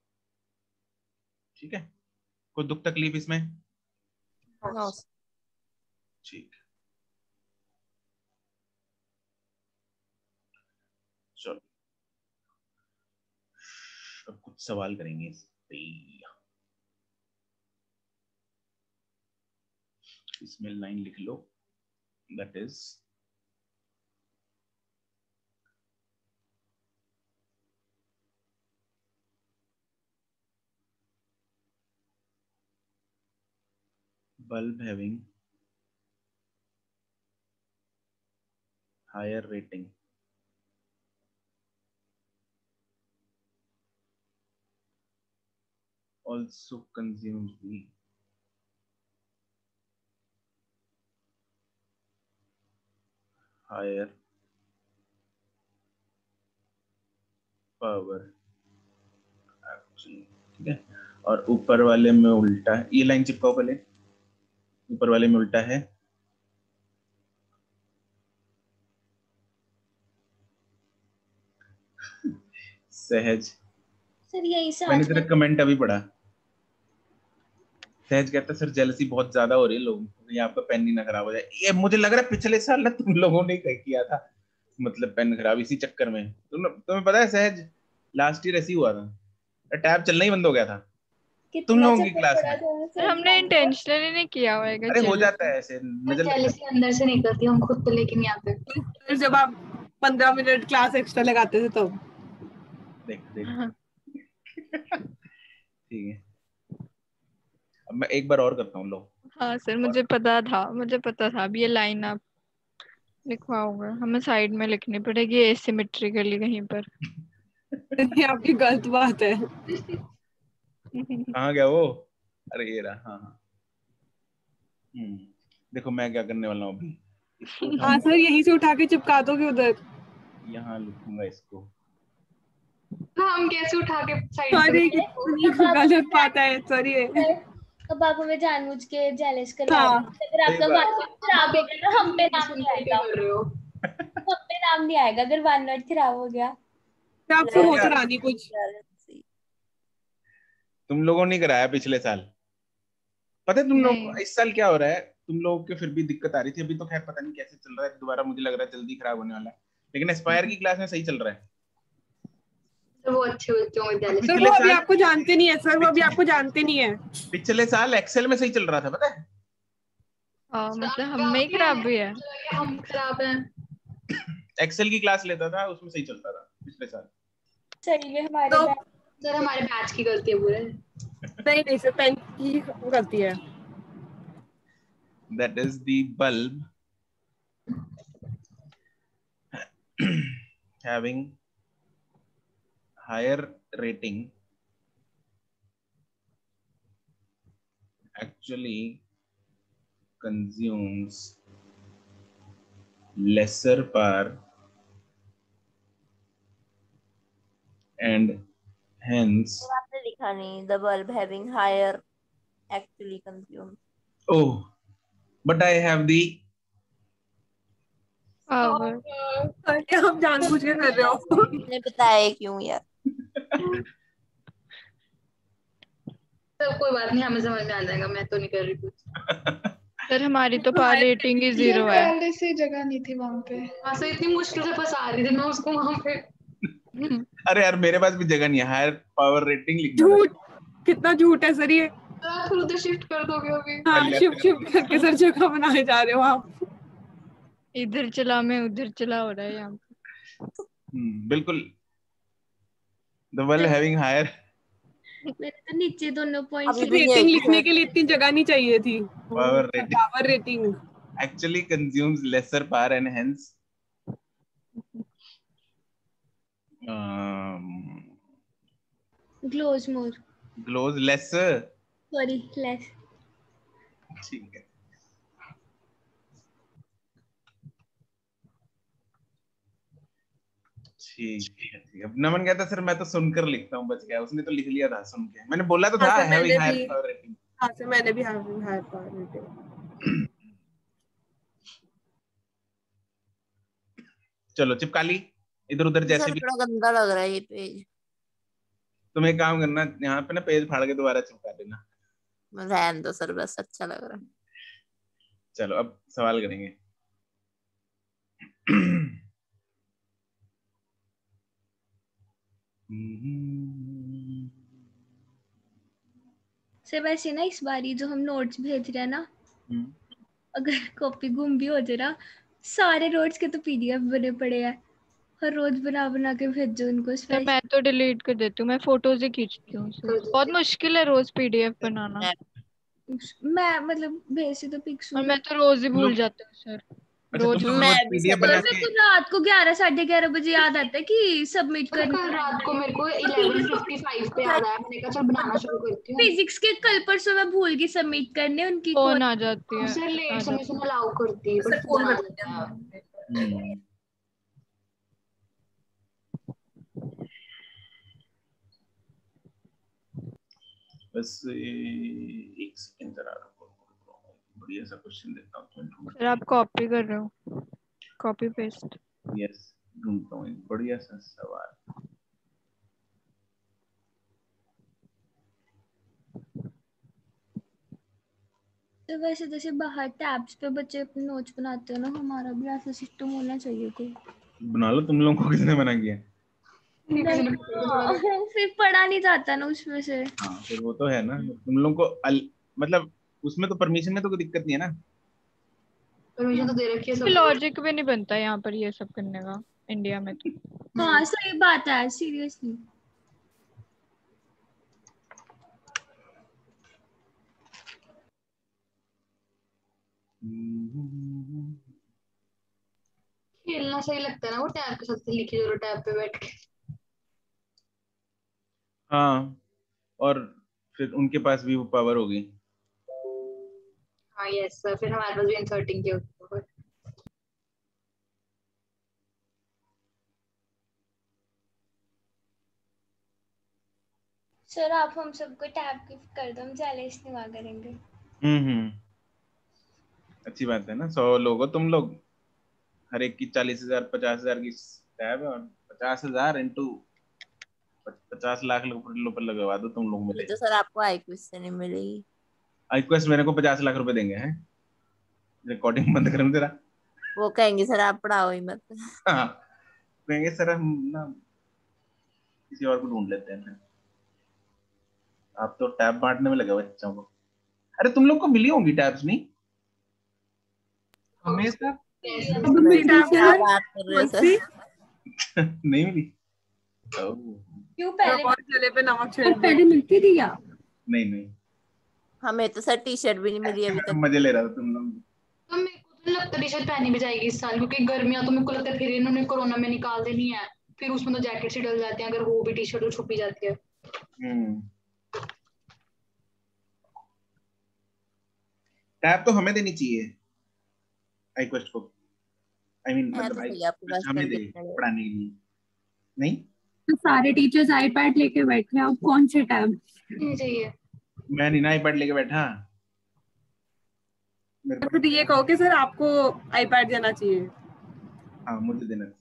ठीक है, कोई दुख तकलीफ इसमें? नो ठीक, चलो अब कुछ सवाल करेंगे इस पे। इसमें लाइन लिख लो, that is bulb having higher rating also consumes the higher power actually। ठीक है, और ऊपर वाले में उल्टा है, ये लाइन चिपकाओ पहले, ऊपर वाले में उल्टा है। सहज, सर यही से मैंने आज तेरा कमेंट अभी पढ़ा। सहज कहता है सर जेलसी बहुत ज्यादा हो रही है लोगों को, ये आपका पेन ही ना खराब हो जाए। ये मुझे लग रहा है पिछले साल ना तुम लोगों ने किया था, मतलब पेन खराब इसी चक्कर में। तुम्हें पता है सहज, लास्ट ईयर ऐसे ही हुआ था, टैब चलना ही बंद हो गया था तुम कितना लोगों की चक्कर क्लास पड़ा में। था सर हमने इंटेंशनली नहीं किया होगा अरे हो जेलसी। जाता है ऐसे, नजर लग जेलसी अंदर से निकलती है, हम खुद तो लेके नहीं आते। फिर जब आप 15 मिनट क्लास एक्स्ट्रा लगाते थे तब। देख देख ठीक है, अब मैं एक बार और करता हूँ, लो। हाँ सर मुझे पता था। अब ये लाइन आप लिखवाओगे, हमें साइड में लिखनी पड़ेगी एसिमेट्रिकली कहीं पर। ये आपकी गलत बात है। कहाँ गया वो? अरे ये रहा, हाँ हाँ। देखो मैं क्या करने वाला हूँ अभी, इसको हाँ उठाऊंगा, सर, यहीं से उठा के चिपका दोगे उधर। यहाँ लिखूंगा इसको। हाँ, हम कैसे उठा के साइड सॉरी, पे कितनी गलत बात है, सॉरी। अब आप हमें जानबूझ के जेलस करवा हाँ। रहे हैं। अगर सही आपका बात। 1 मिनट खराब हो गया तो हम पे नाम नहीं आएगा, कर रहे हो। हम पे नाम नहीं आएगा अगर 1 मिनट खराब हो गया। आपसे हो तो रहा नहीं कुछ। तुम लोगों ने कराया पिछले साल, पता है तुम लोग नहीं। इस साल क्या हो रहा है, तुम लोगों के फिर भी दिक्कत आ रही थी। अभी तो खैर पता नहीं कैसे चल रहा है, दोबारा मुझे लग रहा है जल्दी खराब होने वाला है, लेकिन एस्पायर की क्लास में सही चल रहा है। तो वो अच्छे बच्चों में जेलसी। सर पिछले वो अभी साल, आपको जानते नहीं है, सर वो अभी आपको जानते नहीं है। पिछले साल एक्सेल में सही चल रहा था, पता है? मतलब हम में ही खराब भी है। हम खराब हैं। एक्सेल की क्लास लेता था, उसमें सही चलता था पिछले साल। सही में हमारे तो सर हमारे बैच की गलती है पूरे। नहीं नहीं सर, पेन की गलती है। That is the bulb having higher rating actually consumes lesser power and hence आपने लिखा नहीं, the bulb having higher actually consumed। oh but I have the power. Sir क्या आप जानबूझ के कर रहे हो? आपने बताया क्यों यार? सर कोई बात नहीं, हमें समझ में आ जाएगा, मैं तो नहीं कर रही कुछ। सर हमारी तो पावर रेटिंग ही 0 है। पहले से जगह नहीं थी वहां पे। हाँ सर, इतनी मुश्किल से फंसा रही थी मैं उसको वहां पे। अरे यार मेरे पास भी जगह नहीं है, हायर पावर रेटिंग लिखना झूठ, कितना झूठ है सर ये। आप फिर उधर शिफ्ट कर दोगे अभी। हाँ, शिफ्ट शिफ्ट करके सर जगह बनाए जा रहे हो आप। इधर चला मैं उधर चला हो रहा है यहाँ पे। बिल्कुल, the bulb having higher मैंने तो नीचे दोनों पॉइंट्स अभी भी नहीं रेटिंग होगी लिखने सर। के लिए इतनी जगह नहीं चाहिए थी। power rating power rating. actually consumes lesser power and hence glows more, glows lesser। Sorry less. ठीक है, ठीक है ठीक है। नमन कहता सर मैं तो सुनकर लिखता हूँ, बच गया, उसने तो लिख लिया था सुन के, मैंने बोला तो हाँ था सर, हैविंग मैंने हायर भी पावर रेटिंग। हाँ सर, मैंने भी हायर पावर रेटिंग। चलो चिपका ली इधर उधर जैसे सर भी। थोड़ा गंदा लग रहा है ये पेज। तुम एक काम करना, यहाँ पे ना पेज फाड़ के दोबारा चिपका देना। रहने दो सर, बस अच्छा लग रहा है। चलो अब सवाल करेंगे। सर वैसे ना इस बारी जो हम नोट्स भेज रहे हैं ना, अगर कॉपी गुम भी हो जाए ना, सारे नोट्स के तो पीडीएफ बने पड़े हैं, हर रोज बना बना के भेजो उनको सर स्पेशल। मैं तो डिलीट कर देती हूँ, मैं फोटोज ही खींचती हूँ कर सिर्फ। दो। बहुत मुश्किल है रोज पीडीएफ बनाना, मैं मतलब भेजती तो पिक्स और हूँ। मैं तो रोज ही तुम भूल लोग जाती हूँ सर। अच्छा रोज तुम लोग मैं रोज भी पीडीएफ सर बना और के मेरे को रात को 11 साढ़े 11 बजे याद आता है कि सबमिट और करना कल है। रात को मेरे को 11:55 पे याद आया, मैंने कहा चल बनाना शुरू करती हूँ। फिजिक्स के कल परसों मैं भूल गई सबमिट करने उनकी फोन आ जाती है, सर लेट आ जाती सबमिशन अलाउ करती है, सर बट फोन बना कर देता देते है। हैं। बस एक सेकंड जरा रुको, बढ़िया सा क्वेश्चन देता हूँ तुम्हें। सर आप कॉपी कर रहे हो, कॉपी पेस्ट। यस ढूंढता हूँ एक बढ़िया सा सवाल। तो वैसे जैसे बाहर टैब्स पे बच्चे अपने नोट्स बनाते हैं ना, हमारा भी ऐसा सिस्टम होना चाहिए कोई। बना लो, तुम लोगों को किसने मना किया? किसी ने पूछा तो थोड़ा नहीं, फिर पढ़ा नहीं जाता ना उसमें से। हाँ फिर वो तो है ना, तुम लोगों को मतलब उसमें तो परमिशन में तो कोई दिक्कत नहीं है ना। परमिशन तो दे रखी है सबको। लॉजिक भी नहीं बनता यहाँ पर ये सब करने का, इंडिया में तो। हाँ सही बात है, सीरियसली। खेलना सही लगता है ना वो टैब के साथ, लिखी जो टैब पे बैठ के। हाँ और फिर उनके पास भी वो पावर होगी। हाँ यस सर, फिर हमारे पास भी इंसर्टिंग के ऊपर। सर आप हम सबको टैब गिफ्ट कर दो, हम चैलेंज निभा करेंगे। हम्म, अच्छी बात है ना। 100 लोग हो तुम लोग, हर एक की 40,000 50,000 की टैब है, और 50,000 इंटू 50 लाख रुपए पर लगवा दो तुम लोग ये मेरे। तो सर आपको आई क्विज से नहीं मिलेगी। रिक्वेस्ट मेरे को 50 लाख रुपए देंगे हैं, रिकॉर्डिंग बंद करूं तेरा? वो कहेंगे सर आप पढ़ाओ ही मत। हाँ कहेंगे सर हम ना किसी और को ढूंढ लेते हैं। आप तो टैब बांटने में लगे हुए बच्चों को। अरे तुम लोग को मिली होंगी टैब्स नहीं? हमेशा कैसे अब नहीं मेरी सर, क्या सर बात कर रहे हो कौन सर? सी? नहीं मिली। ओह, क्यों पहले और जले पे नमक छिड़क पहले मिलती थी क्या? नहीं नहीं, हमें तो सर टी शर्ट भी नहीं मिली अभी मैं तक। मजे ले रहा था तुम लोग। तो मेरे को तो नहीं लगता टी शर्ट पहनी भी जाएगी इस साल, क्योंकि गर्मियां तो मेरे को लगता है फिर इन्होंने कोरोना में निकाल देनी है, फिर उसमें तो जैकेट ही डल जाती है, अगर वो भी टी शर्ट छुपी जाती है। हम्म, टैब तो हमें देनी चाहिए आई क्वेस्ट को। आई मीन है मतलब तो आई सही आपके पास हमें पर दे कितने लोग? पढ़ाने के लिए। नहीं तो सारे टीचर्स आईपैड लेके बैठे हैं, अब कौन से टैब? नहीं चाहिए। मैं नहीं ना आईपैड लेके बैठा, मेरे को फिर ये कहो कि सर आपको आईपैड देना चाहिए। हाँ मुझे देना चाहिए।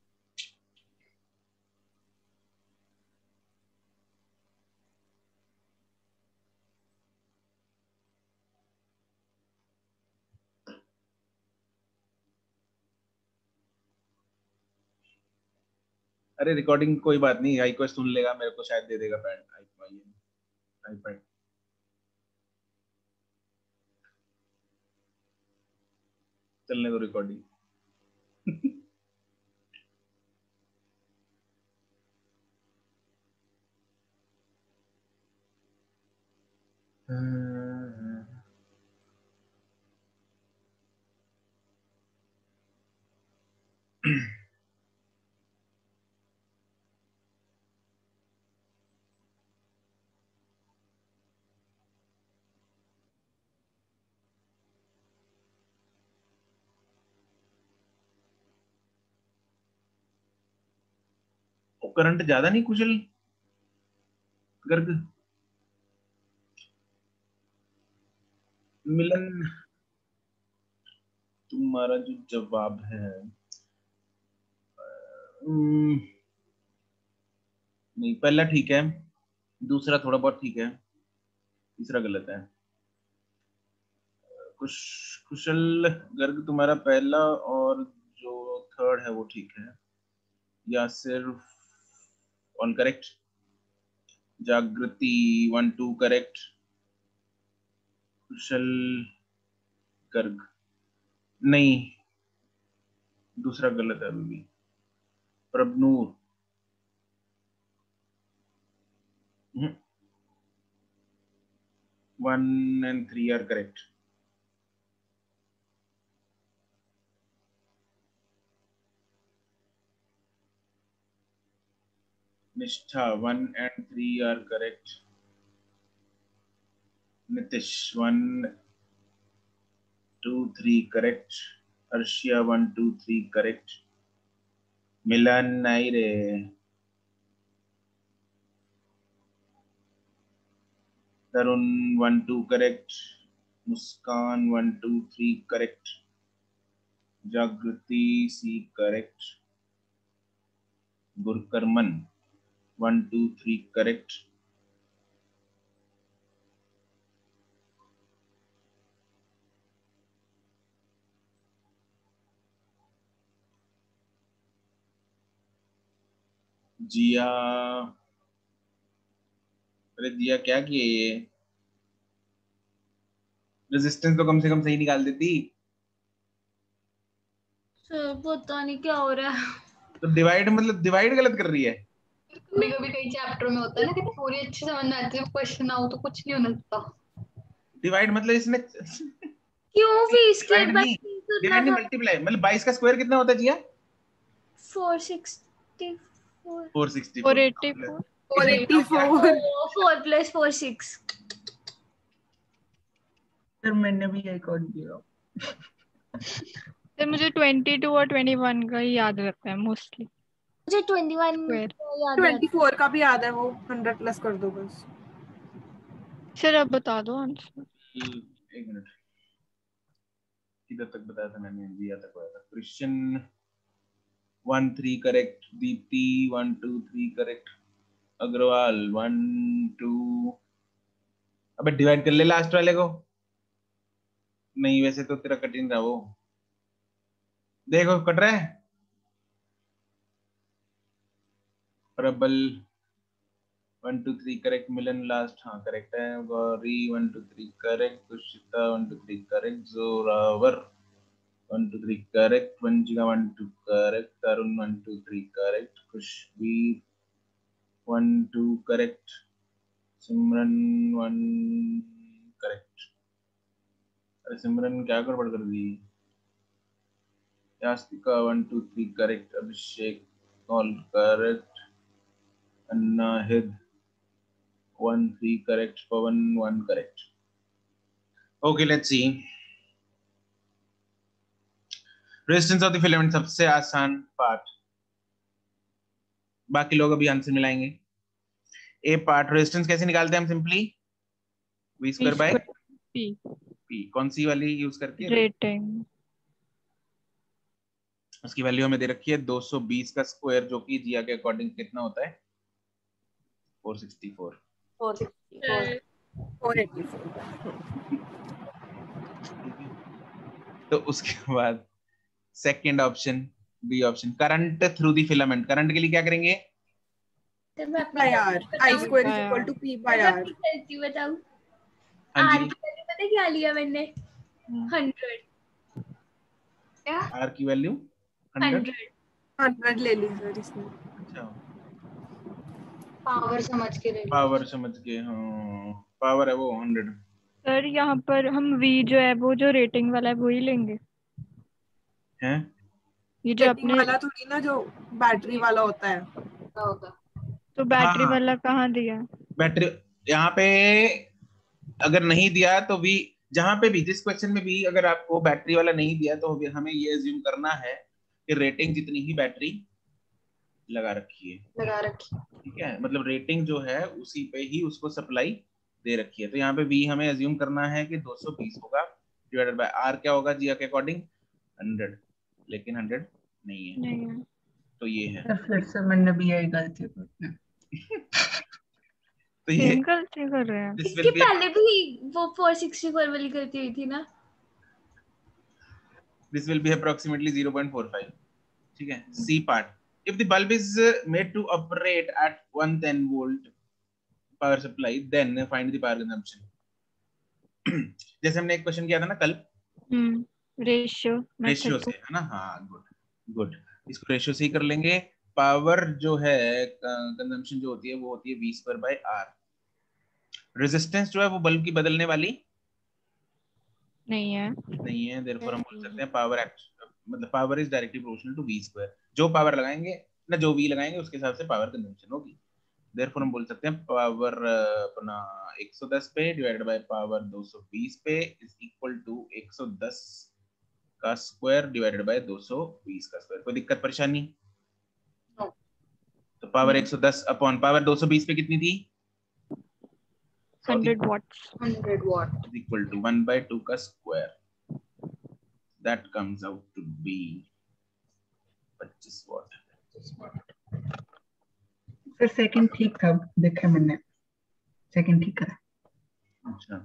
अरे रिकॉर्डिंग कोई बात नहीं, आई क्वेस्ट सुन लेगा, मेरे को शायद दे देगा पैड आईपैड। चलने दो रिकॉर्डिंग। करंट ज्यादा नहीं कुशल गर्ग? मिलन, तुम्हारा जो जवाब है नहीं, पहला ठीक है, दूसरा थोड़ा बहुत ठीक है, तीसरा गलत है। कुशल गर्ग तुम्हारा पहला और जो थर्ड है वो ठीक है, या सिर्फ ऑन करेक्ट। जागृति 1 2 करेक्ट। कुशल गर्ग नहीं, दूसरा गलत है अभी भी। Prabhnoor 1 and 3 are correct. Nishtha 1 and 3 are correct. Nitish 1 2 3 correct. Arshia 1 2 3 correct. Milan Naire Tarun 1 2 correct. Muskan 1 2 3 correct. Jagriti C correct. Gurkarman 1 2 3 correct. जिया, अरे जिया क्या किए ये? रेजिस्टेंस तो कम से कम सही निकाल देती। सर पता नहीं क्या हो रहा है। तो डिवाइड मतलब डिवाइड गलत कर रही है। कभी कभी कई चैप्टर में होता है ना कि पूरी अच्छी समझ में आती है, क्वेश्चन आओ तो कुछ नहीं होने लगता। डिवाइड मतलब इसने क्यों भी स्क्वायर बाय डिवाइड नहीं, मल्टीप्लाई मतलब 22 का स्क्वायर कितना होता है जिया? 464 464 484 484 4 + 4 6। सर मैंने भी यही काउंट किया। सर मुझे 22 और 21 का ही याद रहता है मोस्टली। मुझे 21 Square. याद है। 24 का भी याद है, वो 100 प्लस कर दो बस। सर अब बता दो आंसर। एक मिनट, किधर तक बताया था मैंने? जिया तक बताया था। Christian 1 3 correct. Deepti 1 2 3 correct. Agarwal 1 2। अबे डिवाइड कर ले लास्ट वाले को। नहीं वैसे तो तेरा कठिन रहा वो, देखो कट रहा है। प्रबल 1 2 3 करेक्ट। मिलन लास्ट हाँ करेक्ट है। Gauri 1 2 3 correct. Kushita 1 2 3 correct. Zorawar 1 2 3 correct. Vanshika 1 2 correct. Tarun 1 2 3 correct. Khushbir 1 2 correct. Simran 1 correct. अरे सिमरन क्या गड़बड़ कर दी? Yastika 1 2 3 correct. Abhishek all correct. अन्ना हिद 1 3 correct. Pawan 1 correct. Okay let's see. Resistance of the filament सबसे आसान पार्ट, बाकी लोग अभी आंसर मिलाएंगे। ए पार्ट रेजिस्टेंस कैसे निकालते हैं हम? Simply v square by p। कौन सी वाली यूज करके? रेटिंग। उसकी वैल्यू हमें दे रखी है 220 का स्क्वायर, जो कि जिया के अकॉर्डिंग कितना होता है? 464। 464 तो उसके बाद second option, B option, current through the filament. Current के लिए क्या करेंगे? तो मैं by r, I square is equal to p by r। बताऊं हाँ आर जी, की वैल्यू पता है क्या लिया मैंने? 100। क्या? आर की वैल्यू 100। 100 ले ली सर इसने। अच्छा, पावर समझ के ले लो। पावर समझ के, हाँ पावर है वो 100 सर यहाँ पर हम v जो है वो जो रेटिंग वाला है वो ही लेंगे। है। ये जो रेटिंग अपने वाला थोड़ी ना, जो बैटरी वाला होता है। क्या होगा? तो बैटरी हाँ। वाला कहाँ दिया है? बैटरी यहाँ पे अगर नहीं दिया तो भी, जहां पे भी जिस क्वेश्चन में भी अगर आपको बैटरी वाला नहीं दिया तो हमें ये अज्यूम करना है कि रेटिंग जितनी ही बैटरी लगा रखी है, लगा रखी। ठीक है, मतलब रेटिंग जो है उसी पे ही उसको सप्लाई दे रखी है। तो यहाँ पे V हमें अज्यूम करना है कि 220 होगा, डिवाइडेड बाय R क्या होगा जिया के अकॉर्डिंग 100, लेकिन 100 नहीं है, नहीं है। तो ये है। फिर से मैंने भी यही गलती की। तो ये सेम गलती कर रहे हैं। this इसके will be पहले भी वो 464 वाली गलती हुई थी ना। this will be approximately 0.45, ठीक है। C part, if the bulb is made to operate at 110 volt power supply, then find the power consumption. जैसे हमने एक क्वेश्चन किया था ना कल, रेशियो रेशियो से, है ना, हाँ गुड गुड, इसको रेशियो से ही कर लेंगे। पावर जो है कंजम्पशन जो होती है वो होती है V square by R। Resistance जो है वो बल्ब की बदलने वाली नहीं है। नहीं है, देयरफॉर हम बोल सकते हैं पावर मतलब power is directly proportional to V square. जो पावर लगाएंगे ना, जो V लगाएंगे उसके हिसाब से पावर कंजम्पशन होगी। देयरफॉर हम बोल सकते हैं पावर अपना 110 पे डिवाइडेड बाय पावर 220 पे इज इक्वल टू 110 का स्क्वायर डिवाइडेड बाय 220 का स्क्वायर। कोई दिक्कत परेशानी? तो पावर 110 अपॉन पावर 220 पे कितनी थी? 100 watts. 100 watt is equal to 1/2 का square, that comes out to be 25 watt। फिर सेकंड ठीक था, देखा मैंने, सेकंड ठीक करा। अच्छा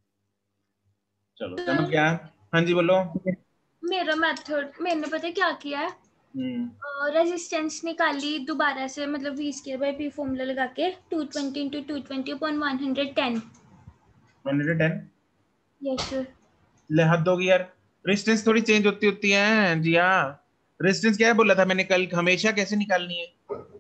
चलो समझ गया। हाँ जी बोलो। मेरा मेथड मैंने पता है क्या किया है, रेजिस्टेंस निकाली दोबारा से, मतलब V square by P formula लगा के 220 into 220 upon 110। 110 yes sir. ले हद होगी यार, रेजिस्टेंस थोड़ी चेंज होती है जी। हाँ रेजिस्टेंस क्या है बोला था मैंने कल, हमेशा कैसे निकालनी है?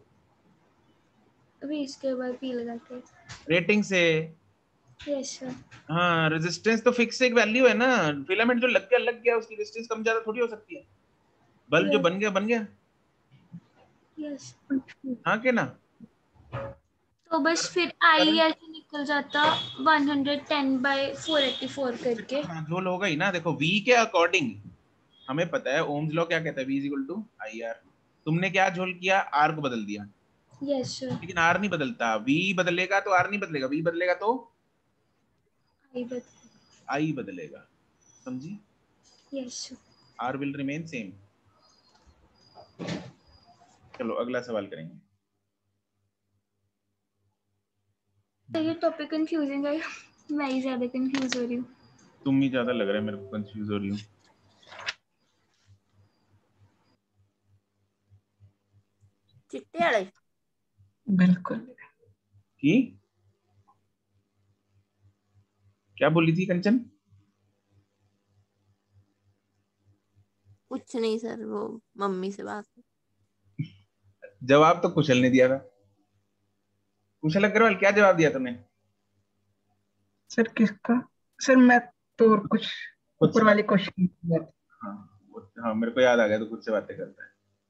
V स्क्वायर बाय P लगा के रेटिंग से। Yes sir. हाँ रेजिस्टेंस तो फिक्स एक वैल्यू है ना, फिलामेंट जो लग गया उसकी रेजिस्टेंस कम ज्यादा थोड़ी हो सकती है। बल्ब जो बन गया यस। हाँ के ना। तो बस फिर I ऐसे निकल जाता 110 by 484 करके। हाँ झोल होगा ही ना। देखो V के अकॉर्डिंग हमें पता है ओम्स लॉ क्या कहता है, V is equal to IR। तुमने क्या झोल किया, R को बदल दिया, यस सर। लेकिन R नहीं बदलता। V बदलेगा तो R नहीं बदलेगा, V बदलेगा तो I बदलेगा, समझी? Yes sir. R will remain same. चलो अगला सवाल करेंगे। ये टॉपिक कंफ्यूजिंग है, मैं ही ज्यादा कंफ्यूज हो रही हूँ। तुम ही ज्यादा लग रहा है मेरे को कंफ्यूज हो रही हूँ। चिट्टे वाले बिल्कुल। की क्या बोली थी कंचन? कुछ नहीं सर, वो मम्मी से बात। जवाब तो कुशल ने दिया था। कुशल अग्रवाल क्या जवाब दिया तुमने? सर किसका? सर मैं तो और कुछ ऊपर वाले क्वेश्चन। हाँ हाँ मेरे को याद आ गया, तो खुद से बातें करता है।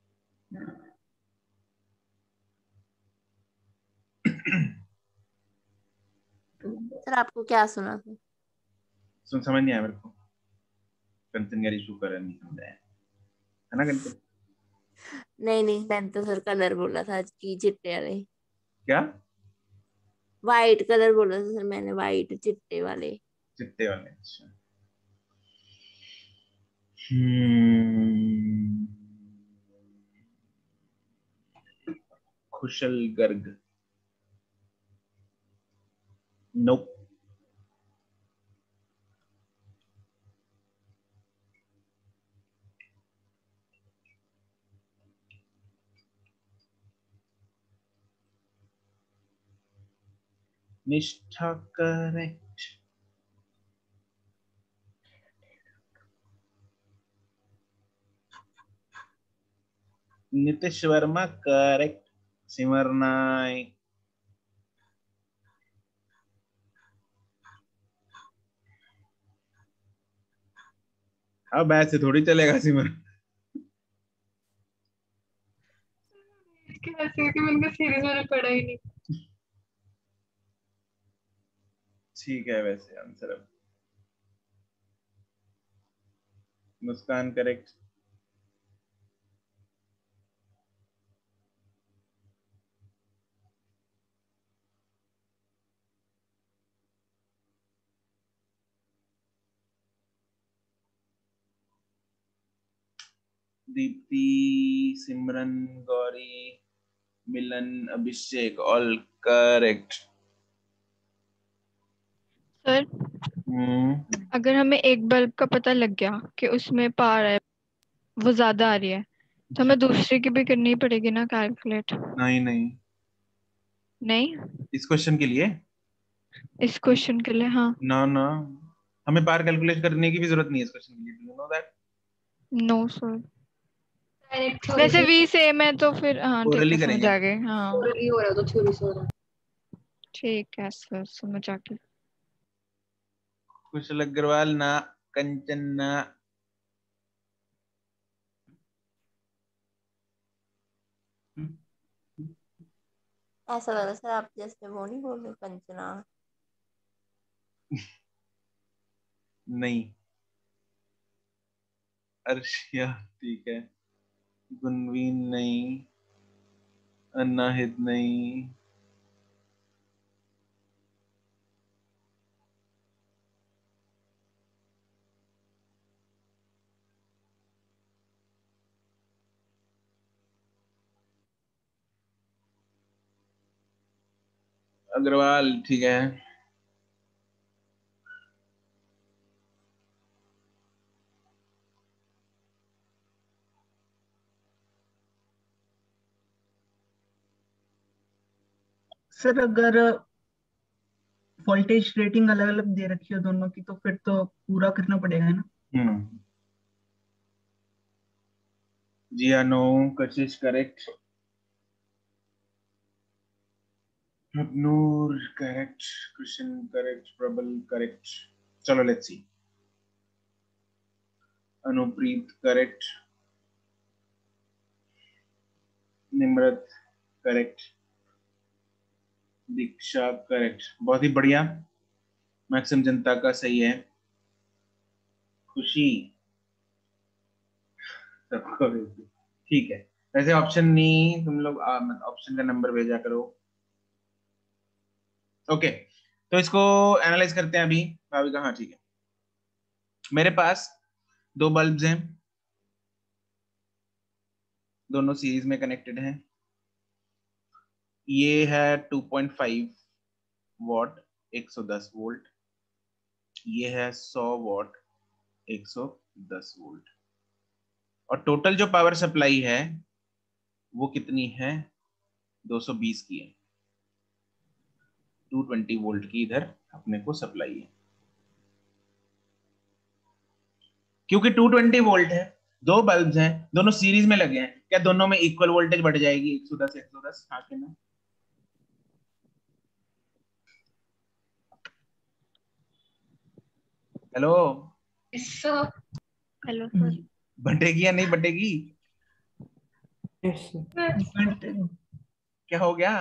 सर आपको क्या सुना था? सुन समझ नहीं आया मेरे को। कंचन का इशू कर नहीं समझ आया, है ना कंचन? नहीं मैंने तो सर कलर बोला था कि चिट्टे वाले। क्या वाइट कलर बोला था सर मैंने, वाइट चिट्टे वाले। चिट्टे वाले? अच्छा Khushal Garg no. Nishtha correct. Nitish Verma correct. Simar Nayak अब ऐसे थोड़ी चलेगा सिमर। कैसे कि मैंने सीरीज मैंने पढ़ा ही नहीं। ठीक है वैसे आंसर अब Muskan correct. Deepti, Simran, Gauri, Milan, Abhishek, all correct. Sir अगर हमें एक बल्ब का पता लग गया कि उसमें पावर है वो ज्यादा आ रही है तो हमें दूसरे की भी करनी पड़ेगी ना कैलकुलेट? नहीं नहीं, नहीं, इस क्वेश्चन के लिए इस क्वेश्चन के लिए हाँ। ना ना, हमें पावर कैलकुलेट करने की भी जरूरत नहीं है इस क्वेश्चन के लिए। Do you know that? No sir, direct वैसे वी सेम है तो फिर हाँ ठीक Orally है, समझ करेंगे। आ गए। हाँ थ्योरी हो रहा है तो थ्योरी से हो रहा है। ठीक है सर, समझ आ गई। कुशल अग्रवाल ना, कंचन ना। ऐसा लग रहा है सर आप जैसे वो नहीं बोल रहे कंचना। नहीं, अर्शिया ठीक है, गुनवीन नहीं, अनाहित नहीं, अग्रवाल ठीक है, सर अगर वोल्टेज रेटिंग अलग अलग दे रखी हो दोनों की तो फिर तो पूरा करना पड़ेगा ना। जी या no? Kashish correct, Noor correct, Krishna correct, Prabal correct. चलो let's see. Anupreet correct, Nimrat correct, Diksha correct, बहुत ही बढ़िया, मैक्सिमम जनता का सही है। खुशी सबको ठीक है। वैसे ऑप्शन नहीं, तुम लोग ऑप्शन का नंबर भेजा करो। ओके तो इसको एनालाइज करते हैं अभी। भाविका हाँ ठीक है, मेरे पास दो बल्ब्स हैं, दोनों सीरीज में कनेक्टेड हैं। ये है 2.5 वॉट 110 वोल्ट, ये है 100 वॉट 110 वोल्ट, और टोटल जो पावर सप्लाई है वो कितनी है? 220 की है। 220 वोल्ट की इधर अपने को सप्लाई है। क्योंकि 220 वोल्ट है, दो बल्ब्स हैं, दोनों सीरीज में लगे हैं, क्या दोनों में इक्वल वोल्टेज बढ़ जाएगी? 110 110 हाँ कि ना? हेलो हेलो सर, बटेगी या नहीं बटेगी? क्या हो गया?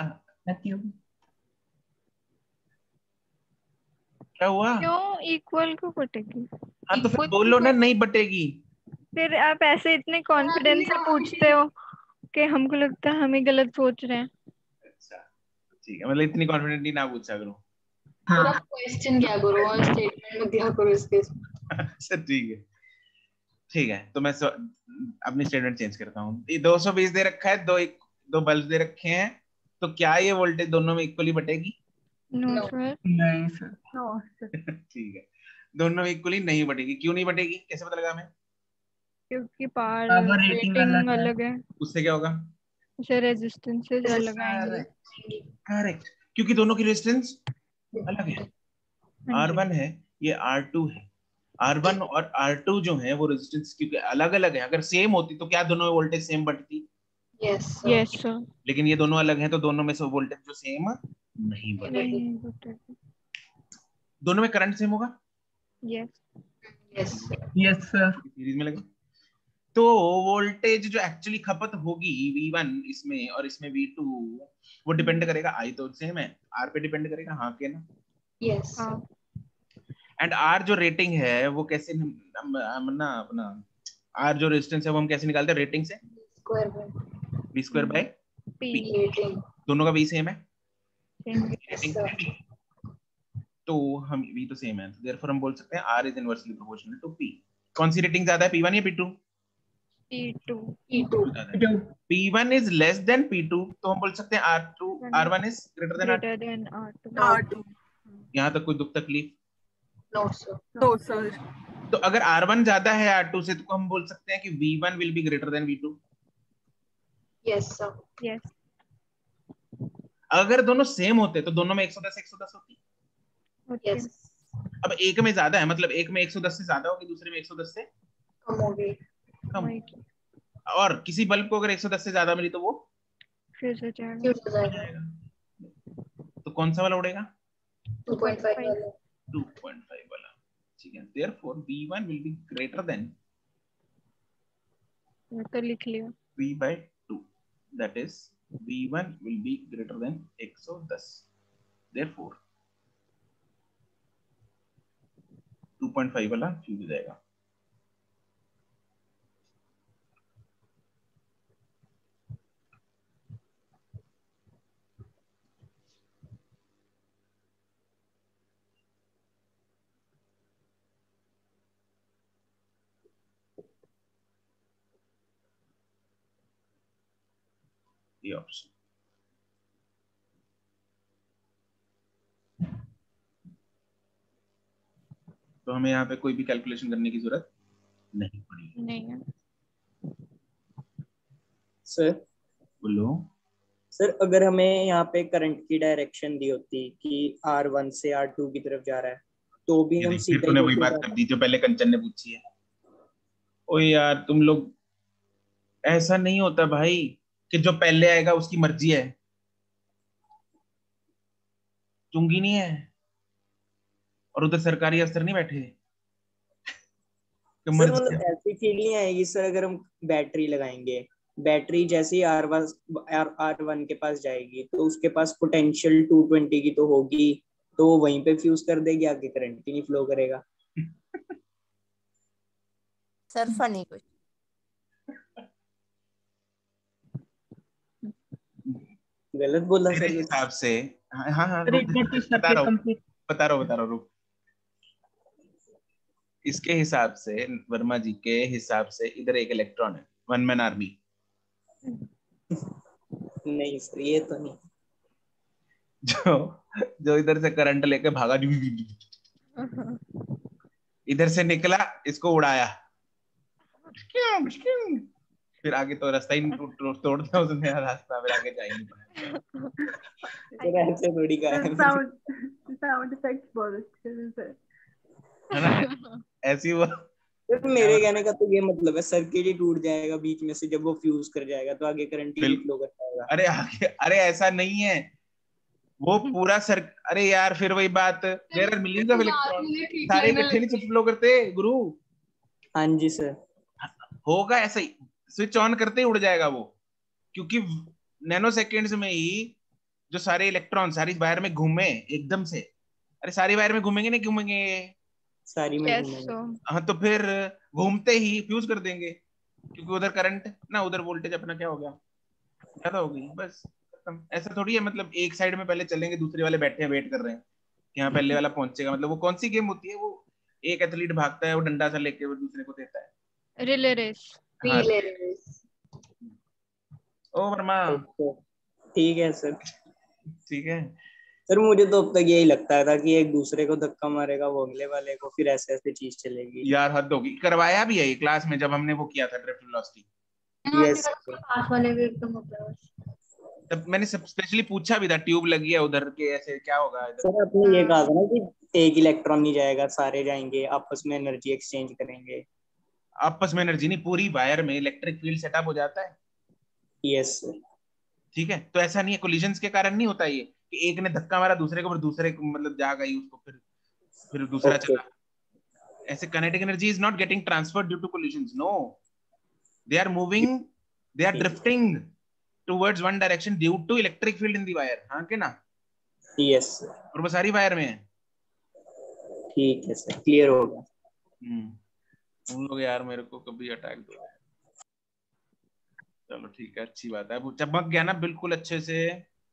क्या हुआ? क्यों इक्वल क्यों बटेगी? हाँ तो फिर बोलो ना नहीं बटेगी। फिर आप ऐसे इतने कॉन्फिडेंस से पूछते हो कि हमको लगता है हम ही गलत सोच रहे हैं। अच्छा ठीक है, मतलब इतनी कॉन्फिडेंटली ना पूछा करो। पूरा क्वेश्चन क्या करो और स्टेटमेंट में दिया करो इसके। अच्छा ठीक है तो मैं अपनी स्टेटमेंट चेंज करता हूँ। ये 220 दे रखा है, दो बल्ब दे रखे हैं, तो क्या ये वोल्टेज दोनों में इक्वली बटेगी? नो सर, नहीं सर। ठीक है, दोनों में इक्वली नहीं बटेगी। क्यों नहीं बटेगी, कैसे पता लगा हमें? क्योंकि पावर पावर रेटिंग अलग है, उससे क्या होगा? उसे रेजिस्टेंसेस अलग आएंगे। करेक्ट, क्योंकि दोनों की रेजिस्टेंस अलग है। हाँ जी। R1 है, ये R2 है। R1 और R2 जो है वो रेजिस्टेंस क्योंकि अलग अलग है, अगर सेम होती तो क्या दोनों में वोल्टेज सेम बढ़ती? Yes sir. लेकिन ये दोनों अलग हैं तो दोनों में से वोल्टेज जो सेम नहीं बढ़ेगी। नहीं बटेगी। दोनों में करंट सेम होगा? Yes yes sir. सीरीज में लगे तो वोल्टेज जो एक्चुअली खपत होगी V1 इसमें और इसमें V2 वो डिपेंड करेगा, आई तो सेम है, R पे डिपेंड करेगा हाँ के ना? यस एंड R जो रेटिंग है वो कैसे ना अपना R जो रेजिस्टेंस है वो हम कैसे निकालते हैं? रेटिंग से V स्क्वायर बाय P। दोनों का V सेम है, तो हम V तो सेम है, तो देयरफॉर हम बोल सकते हैं R is inversely proportional to P। कौन सी रेटिंग ज्यादा है, P1 या P2? P2 P1 is less than P2, तो हम बोल सकते हैं R1 is greater than R2. greater than R2. R2 यहाँ तक कोई दुख तकलीफ? No sir. तो सर तो अगर R1 ज्यादा है R2 से तो हम बोल सकते हैं कि V1 will be greater than V2. Yes sir. Yes. अगर दोनों सेम होते तो दोनों में 110 110 होती. Okay. यस अब एक में ज्यादा है, मतलब एक में 110 से ज्यादा होगी, दूसरे में 110 से कम हो गई। कम. Right. और किसी बल्ब को अगर 110 से ज्यादा मिली तो वो Fuse हो जाएगा. फ्यूज हो जाएगा। जाएगा. तो कौन सा वाला उड़ेगा? 2.5 वाला। 2.5 वाला. ठीक है. Therefore V1 will be greater than तो लिख लिया. V by 2. That is V1 will be greater than 110. Therefore 2.5 वाला फ्यूज हो जाएगा. ये ऑप्शन. तो हमें यहाँ पे कोई भी कैलकुलेशन करने की जरूरत नहीं पड़ी. नहीं है. सर बोलो. सर अगर हमें यहाँ पे करंट की डायरेक्शन दी होती कि R1 से R2 की तरफ जा रहा है तो भी हम फिर सीधा तूने ही वही बात कर दी जो पहले कंचन ने पूछी है. ओ यार तुम लोग, ऐसा नहीं होता भाई कि जो पहले आएगा उसकी मर्जी है. चुंगी नहीं है और उधर सरकारी अफसर नहीं बैठे कि सर मर्जी मतलब है. ऐसी फील नहीं आएगी सर अगर हम बैटरी लगाएंगे. बैटरी जैसे ही R1 के पास जाएगी तो उसके पास पोटेंशियल 220 की तो होगी, तो वो वहीं पे फ्यूज कर देगी, आगे करंट ही नहीं फ्लो करेगा. सर फनी कुछ. गलत बोला मेरे सर. हिसाब से हाँ हाँ हाँ, सर एक बार तो बता रहा हूँ कंप्लीट. बता रहा हूँ रुक. इसके हिसाब से, वर्मा जी के हिसाब से इधर एक इलेक्ट्रॉन है, वन मैन आर्मी. नहीं सर ये तो नहीं. जो इधर से करंट लेके भागा, इधर से निकला, इसको उड़ाया, फिर आगे तो रास्ता ही तोड़ दिया उसने, रास्ता फिर आगे जा ही नहीं पाया. सर ऐसे थोड़ी गायब. साउंड इफेक्ट्स बहुत अच्छे हैं सर. है ना, ऐसी वो. सर मेरे कहने का तो ये मतलब है सर्किट ही टूट जाएगा बीच में से जब वो फ्यूज कर जाएगा, तो आगे करंट ही फ्लो कर जाएगा. अरे आगे, अरे ऐसा नहीं है वो पूरा अरे यार फिर वही बात, there are millions of electron, सारे इकट्ठे नहीं फ्लो करते गुरु. हाँ जी सर. होगा ऐसा ही, स्विच ऑन करते ही उड़ जाएगा वो, क्योंकि नैनो सेकेंड्स में ही जो सारे इलेक्ट्रॉन सारी वायर में घूमे एकदम से. अरे सारी वायर में घूमेंगे नहीं घूमेंगे, सारी में Yes, घूमेंगे. so हाँ तो फिर घूमते ही फ्यूज कर देंगे, क्योंकि उधर करंट ना, उधर वोल्टेज अपना क्या हो गया, ज्यादा हो गई, बस खत्म. ऐसा थोड़ी है मतलब एक साइड में पहले चलेंगे, दूसरे वाले बैठे हैं वेट कर रहे हैं कि यहाँ पहले वाला पहुंचेगा. मतलब वो कौन सी गेम होती है, वो एक एथलीट भागता है, वो डंडा सा लेके वो दूसरे को देता है. Relay race. हाँ. Relay race. ओ वर्मा. ठीक है सर. ठीक है सर मुझे तो अब तक यही लगता था कि एक दूसरे को धक्का मारेगा वो अगले वाले को, फिर ऐसे ऐसे चीज चलेगी. यार, हद होगी. करवाया भी है ये क्लास में जब हमने वो किया था ड्रिफ्ट वेलोसिटी, यस पास वाले भी एकदम होता है. तब मैंने सब स्पेशली पूछा भी था, ट्यूब लगी है उधर के, ऐसे क्या होगा इधर. सर आपने ये कहा था ना कि एक इलेक्ट्रॉन नहीं जाएगा, सारे जाएंगे, आपस में एनर्जी एक्सचेंज करेंगे. आपस में एनर्जी नहीं, पूरी वायर में इलेक्ट्रिक फील्ड सेटअप हो जाता है. Yes sir. ठीक है, तो ऐसा नहीं है, कोलिजन्स के कारण नहीं होता ये कि एक ने धक्का मारा दूसरे को, फिर दूसरे को मतलब जा गई उसको, फिर दूसरा Okay. चला. ऐसे kinetic energy is not getting transferred due to collisions. No, they are moving, they are drifting towards one direction due to electric field in the wire. हाँ के ना. Yes sir. और वो सारी वायर में है. ठीक है सर, क्लियर हो गया. तुम लोग यार मेरे को कभी अटैक दो. चलो ठीक है, अच्छी बात है. वो चमक गया ना बिल्कुल अच्छे से.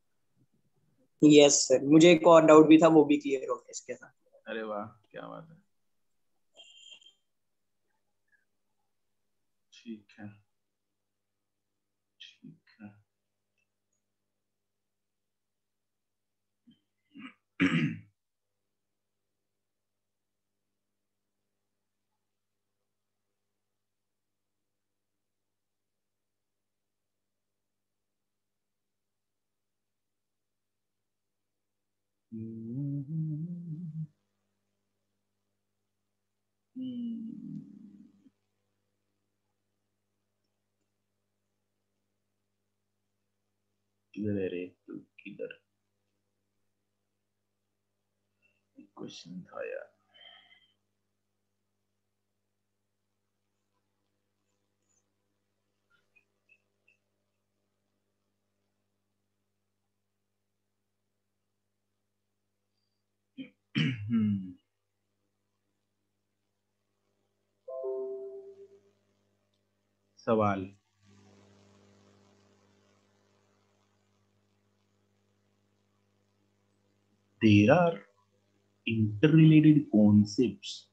यस सर, मुझे एक और डाउट भी था, वो भी क्लियर हो गया इसके साथ. अरे वाह, क्या बात है. ठीक है. किधर है रे तू? किधर क्वेश्चन था यार? सवाल, there are interrelated concepts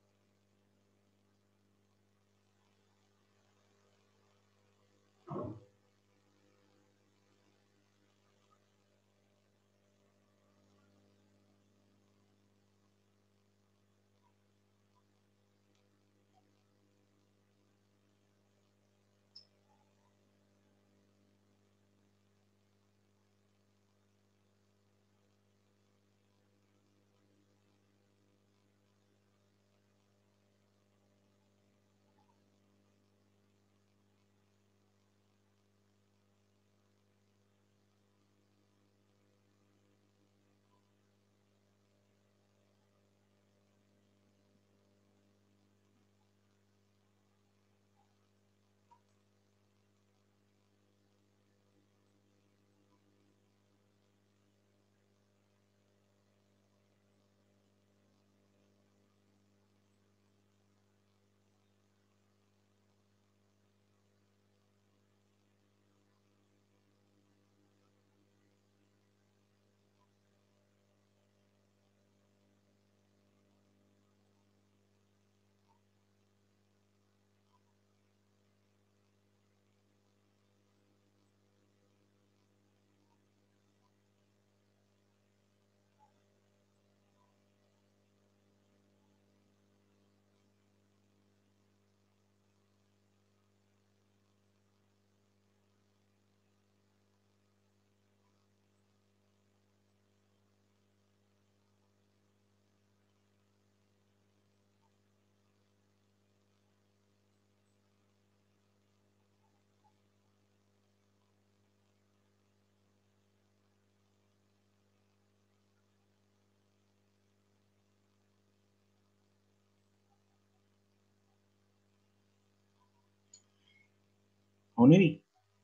होने भी।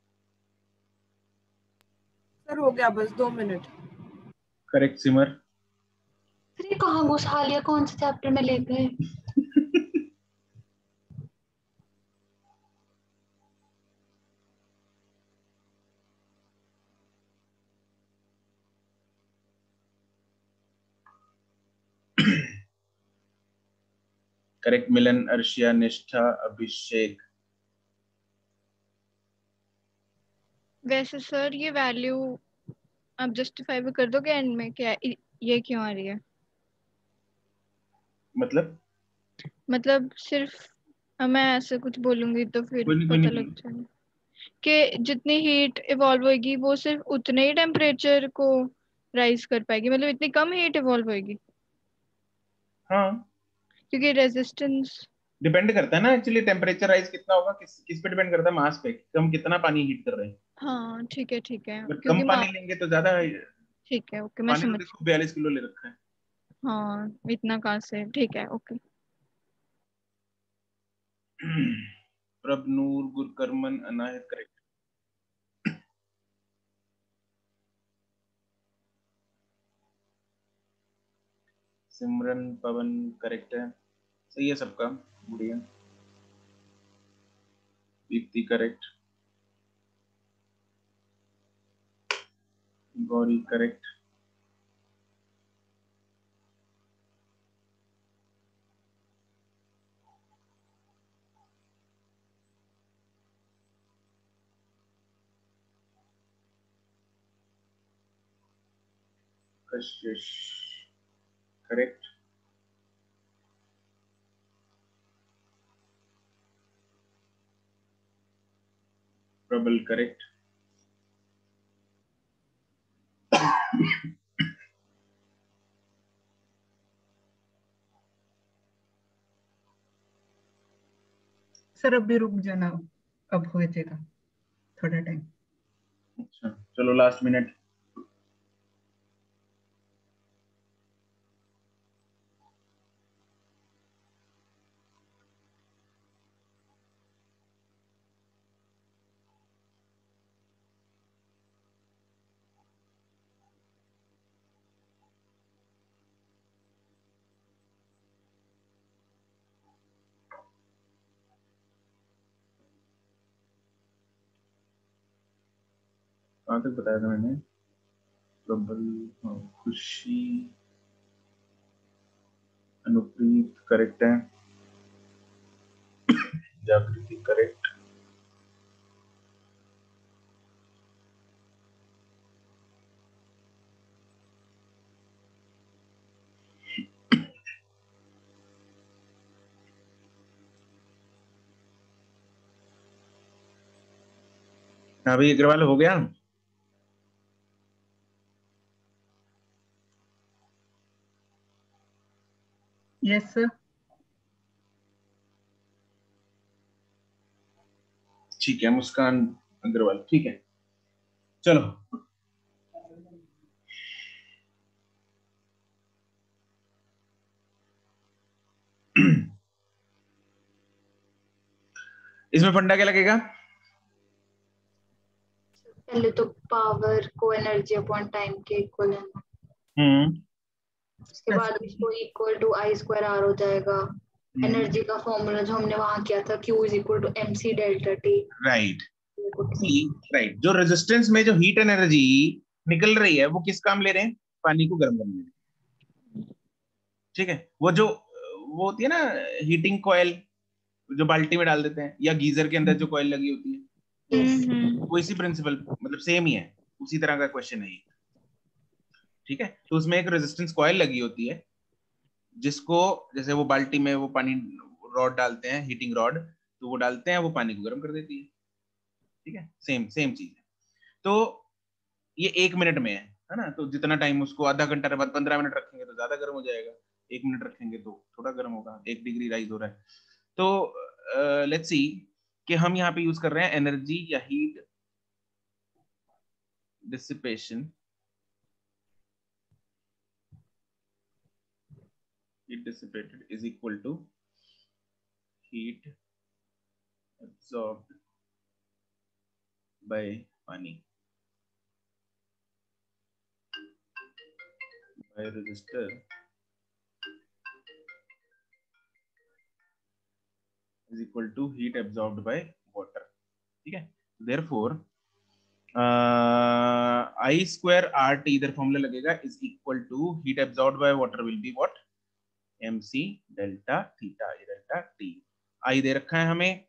सर हो गया बस 2 मिनट। करेक्ट सिमर। अरे कहाँ घुसा लिया, कौन से चैप्टर में ले गए? करेक्ट मिलन, अर्शिया, निष्ठा, अभिषेक। वैसे सर ये वैल्यू आप जस्टिफाई भी कर दोगे एंड में, क्या ये क्यों आ रही है? मतलब सिर्फ मैं ऐसे कुछ बोलूंगी तो फिर कोई नहीं, कोई पता नहीं। लग जाएगा कि जितनी हीट इवॉल्व होगी वो सिर्फ उतने ही टेम्परेचर को राइज कर पाएगी, मतलब इतनी कम हीट इवॉल्व होगी हाँ, क्योंकि रेजिस्टेंस। डिपेंड करता है ना एक्चुअली, टेम्परेचर राइज कितना होगा, किस पे डिपेंड करता है? मास पे, हम कितना पानी हीट कर रहे हैं। हाँ ठीक है अगर कम क्योंकि पानी लेंगे तो ज्यादा। ठीक है ओके मैं पानी तो समझ। देखो 42 किलो ले रखा है। हाँ इतना कहाँ से, ठीक है okay. Prabhnoor, Gurkarman, Anayat. Correct. Simran, Pawan correct है, सही है सबका, बढ़िया। Deepti correct, Gauri correct, Kashish correct, Prabal correct, sir अभी रुक जाना, अब हो जाएगा थोड़ा टाइम। अच्छा चलो लास्ट मिनट। कहाँ तक बताया था मैंने? प्रबल, हाँ, खुशी, अनुप्रीत करेक्ट है, जागृति करेक्ट, अभी अग्रवाल हो गया। Yes sir. ठीक है, मुस्कान अग्रवाल, ठीक है चलो। इसमें फंडा क्या लगेगा? पहले तो पावर को एनर्जी अपॉन टाइम के इक्वल है, उसके बाद उसको equal to I square R हो जाएगा। एनर्जी का फॉर्मूला जो हमने वहां किया था, Q is equal to MC delta T। Right right, जो रेजिस्टेंस में जो हीट एनर्जी निकल रही है वो किस काम ले रहे हैं? पानी को गर्म करने में। ठीक है, वो होती है ना हीटिंग कॉइल, जो बाल्टी में डाल देते हैं, या गीजर के अंदर जो कॉइल लगी होती है, वो इसी प्रिंसिपल, मतलब सेम ही है, उसी तरह का क्वेश्चन है ये। ठीक है, तो उसमें एक रेजिस्टेंस कॉइल लगी होती है, जिसको जैसे वो बाल्टी में वो पानी रॉड डालते हैं, हीटिंग रॉड, तो वो डालते हैं, वो पानी को गर्म कर देती है। ठीक है, सेम सेम चीज है। तो ये 1 मिनट में है ना, तो जितना टाइम उसको आधा घंटा के बाद 15 मिनट रखेंगे तो ज्यादा गर्म हो जाएगा, 1 मिनट रखेंगे तो थोड़ा गर्म होगा, 1 डिग्री राइज हो रहा है। तो लेट्स सी कि हम यहाँ पे यूज कर रहे हैं एनर्जी या heat dissipation, heat dissipated is equal to heat absorbed by पानी by resistor is equal to heat absorbed by water. ठीक है, therefore I square RT इधर फॉर्मूला लगेगा is equal to heat absorbed by water will be what? MC delta theta, delta T। I दे रखा है हमें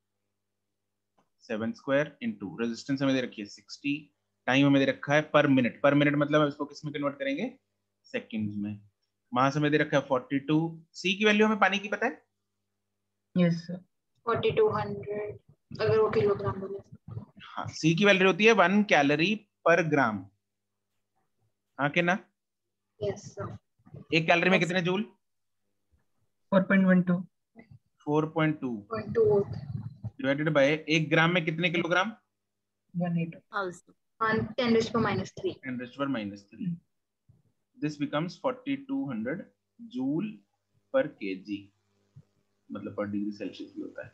7 square into resistance हमें दे रखी है 60, टाइम हमें दे रखा है पर मिनट, पर मिनट मतलब इसको किस में कन्वर्ट करेंगे? सेकंड्स में। मास हमें दे रखा है 42, सी की वैल्यू हमें पानी की पता है? Yes sir. 4200 अगर वो किलोग्राम बोले। हाँ, सी की वैल्यू होती है 1 कैलोरी पर ग्राम, हाँ कि ना? Yes sir. 1 कैलोरी में कितने जूल? 4.12। 4.2 डिवाइडेड बाय 1 ग्राम में कितने kilogram? 180। 10⁻³ 10⁻³ this becomes 4200 joule per KG, मतलब पर डिग्री सेल्सियस भी होता है,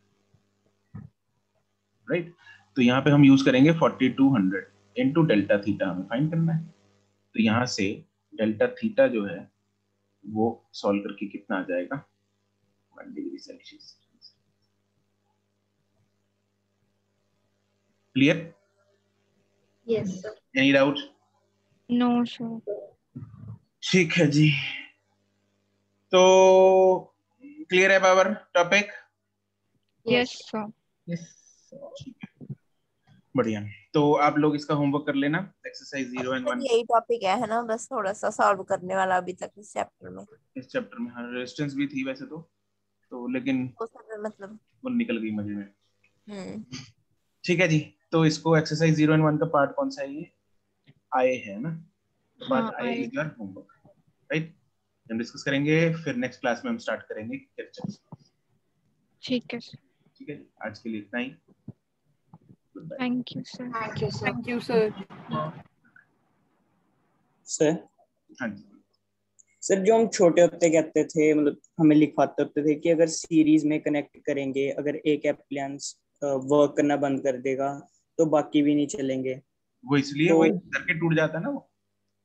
राइट? तो यहाँ पे हम यूज करेंगे 4200 इनटू डेल्टा थीटा, हमें फाइंड करना है। तो यहाँ से डेल्टा थीटा जो है वो सॉल्व करके कितना आ जाएगा? 1 degree Celsius. Clear? Yes sir. Any doubt? No sir. ठीक है जी, तो क्लियर है power topic? Yes sir. Yes. बढ़िया। तो आप लोग इसका होमवर्क कर लेना, एक्सरसाइज 0 एंड सर 1 यही टॉपिक है ना, बस थोड़ा सा सॉल्व करने वाला अभी तक इस चैप्टर में। इस चैप्टर में। हाँ, रेजिस्टेंस भी थी वैसे तो लेकिन वो सर मतलब वो निकल गई मजे में। हम्म ठीक है जी। तो इसको एक्सरसाइज 0 एंड 1 का पार्ट कौन सा है? ये आए है ना, पार्ट हाँ आए आए। Is your homework, right? हम डिस्कस करेंगे, फिर नेक्स्ट क्लास में हम स्टार्ट करेंगे Kirchhoff's। ठीक है सर। ठीक है जी, आज के लिए इतना ही। Good bye. Thank you sir. Thank you sir. Thank you sir. Sir हाँ जी। सर जो हम छोटे होते कहते थे, मतलब हमें लिखवाते होते थे कि अगर सीरीज में कनेक्ट करेंगे, अगर एक एप्लायंस वर्क करना बंद कर देगा तो बाकी भी नहीं चलेंगे। वो इसलिए तो वही सर्किट टूट जाता है ना। वो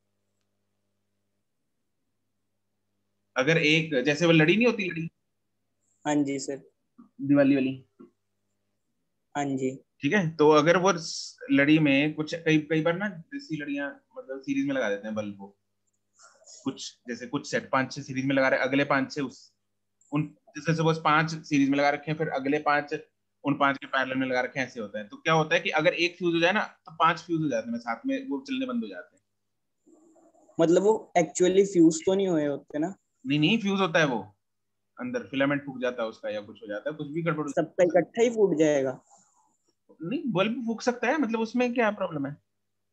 अगर एक, जैसे वो लड़ी नहीं होती, लड़ी हाँ जी सर। दिवाली वाली, हाँ जी। ठीक है, तो अगर वो लड़ी में कुछ कई कई बार ना देसी लड़ियां मतलब सीरीज में लगा देते हैं बल्ब को, कुछ जैसे कुछ सेट 5-6 सीरीज में लगा रहे, अगले 5-6 उस उन, जैसे सपोज 5 सीरीज में लगा रखे हैं, फिर अगले 5 उन 5 के पैरेलल में लगा रखे हैं, ऐसे होता है। तो क्या होता है कि अगर एक फ्यूज हो जाए ना तो 5 फ्यूज हो जाते हैं साथ में, वो चलने बंद हो जाते हैं। मतलब वो एक्चुअली फ्यूज तो नहीं हुए होते ना? नहीं नहीं, फ्यूज होता है वो, अंदर फिलामेंट फूक जाता है उसका, या कुछ हो जाता है, कुछ भी गड़बड़ हो जाता सबका इकट्ठा ही फूट जाएगा? है। नहीं, बल्ब फूक सकता है, मतलब उसमें क्या प्रॉब्लम है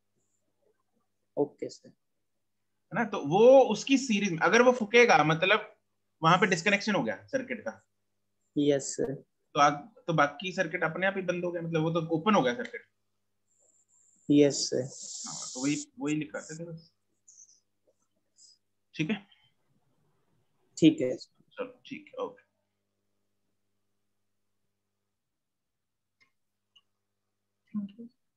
ओके सर। ना? तो वो उसकी सीरीज में अगर वो फूकेगा मतलब वहां पे डिस्कनेक्शन हो गया सर्किट का, यस सर। तो तो बाकी सर्किट अपने आप ही बंद हो गया, मतलब वो तो ओपन हो गया सर्किट। Yes sir. हाँ, तो वही वही लिखाते थे बस। ठीक है, ठीक है। चलो ठीक है, ओके। Thank you.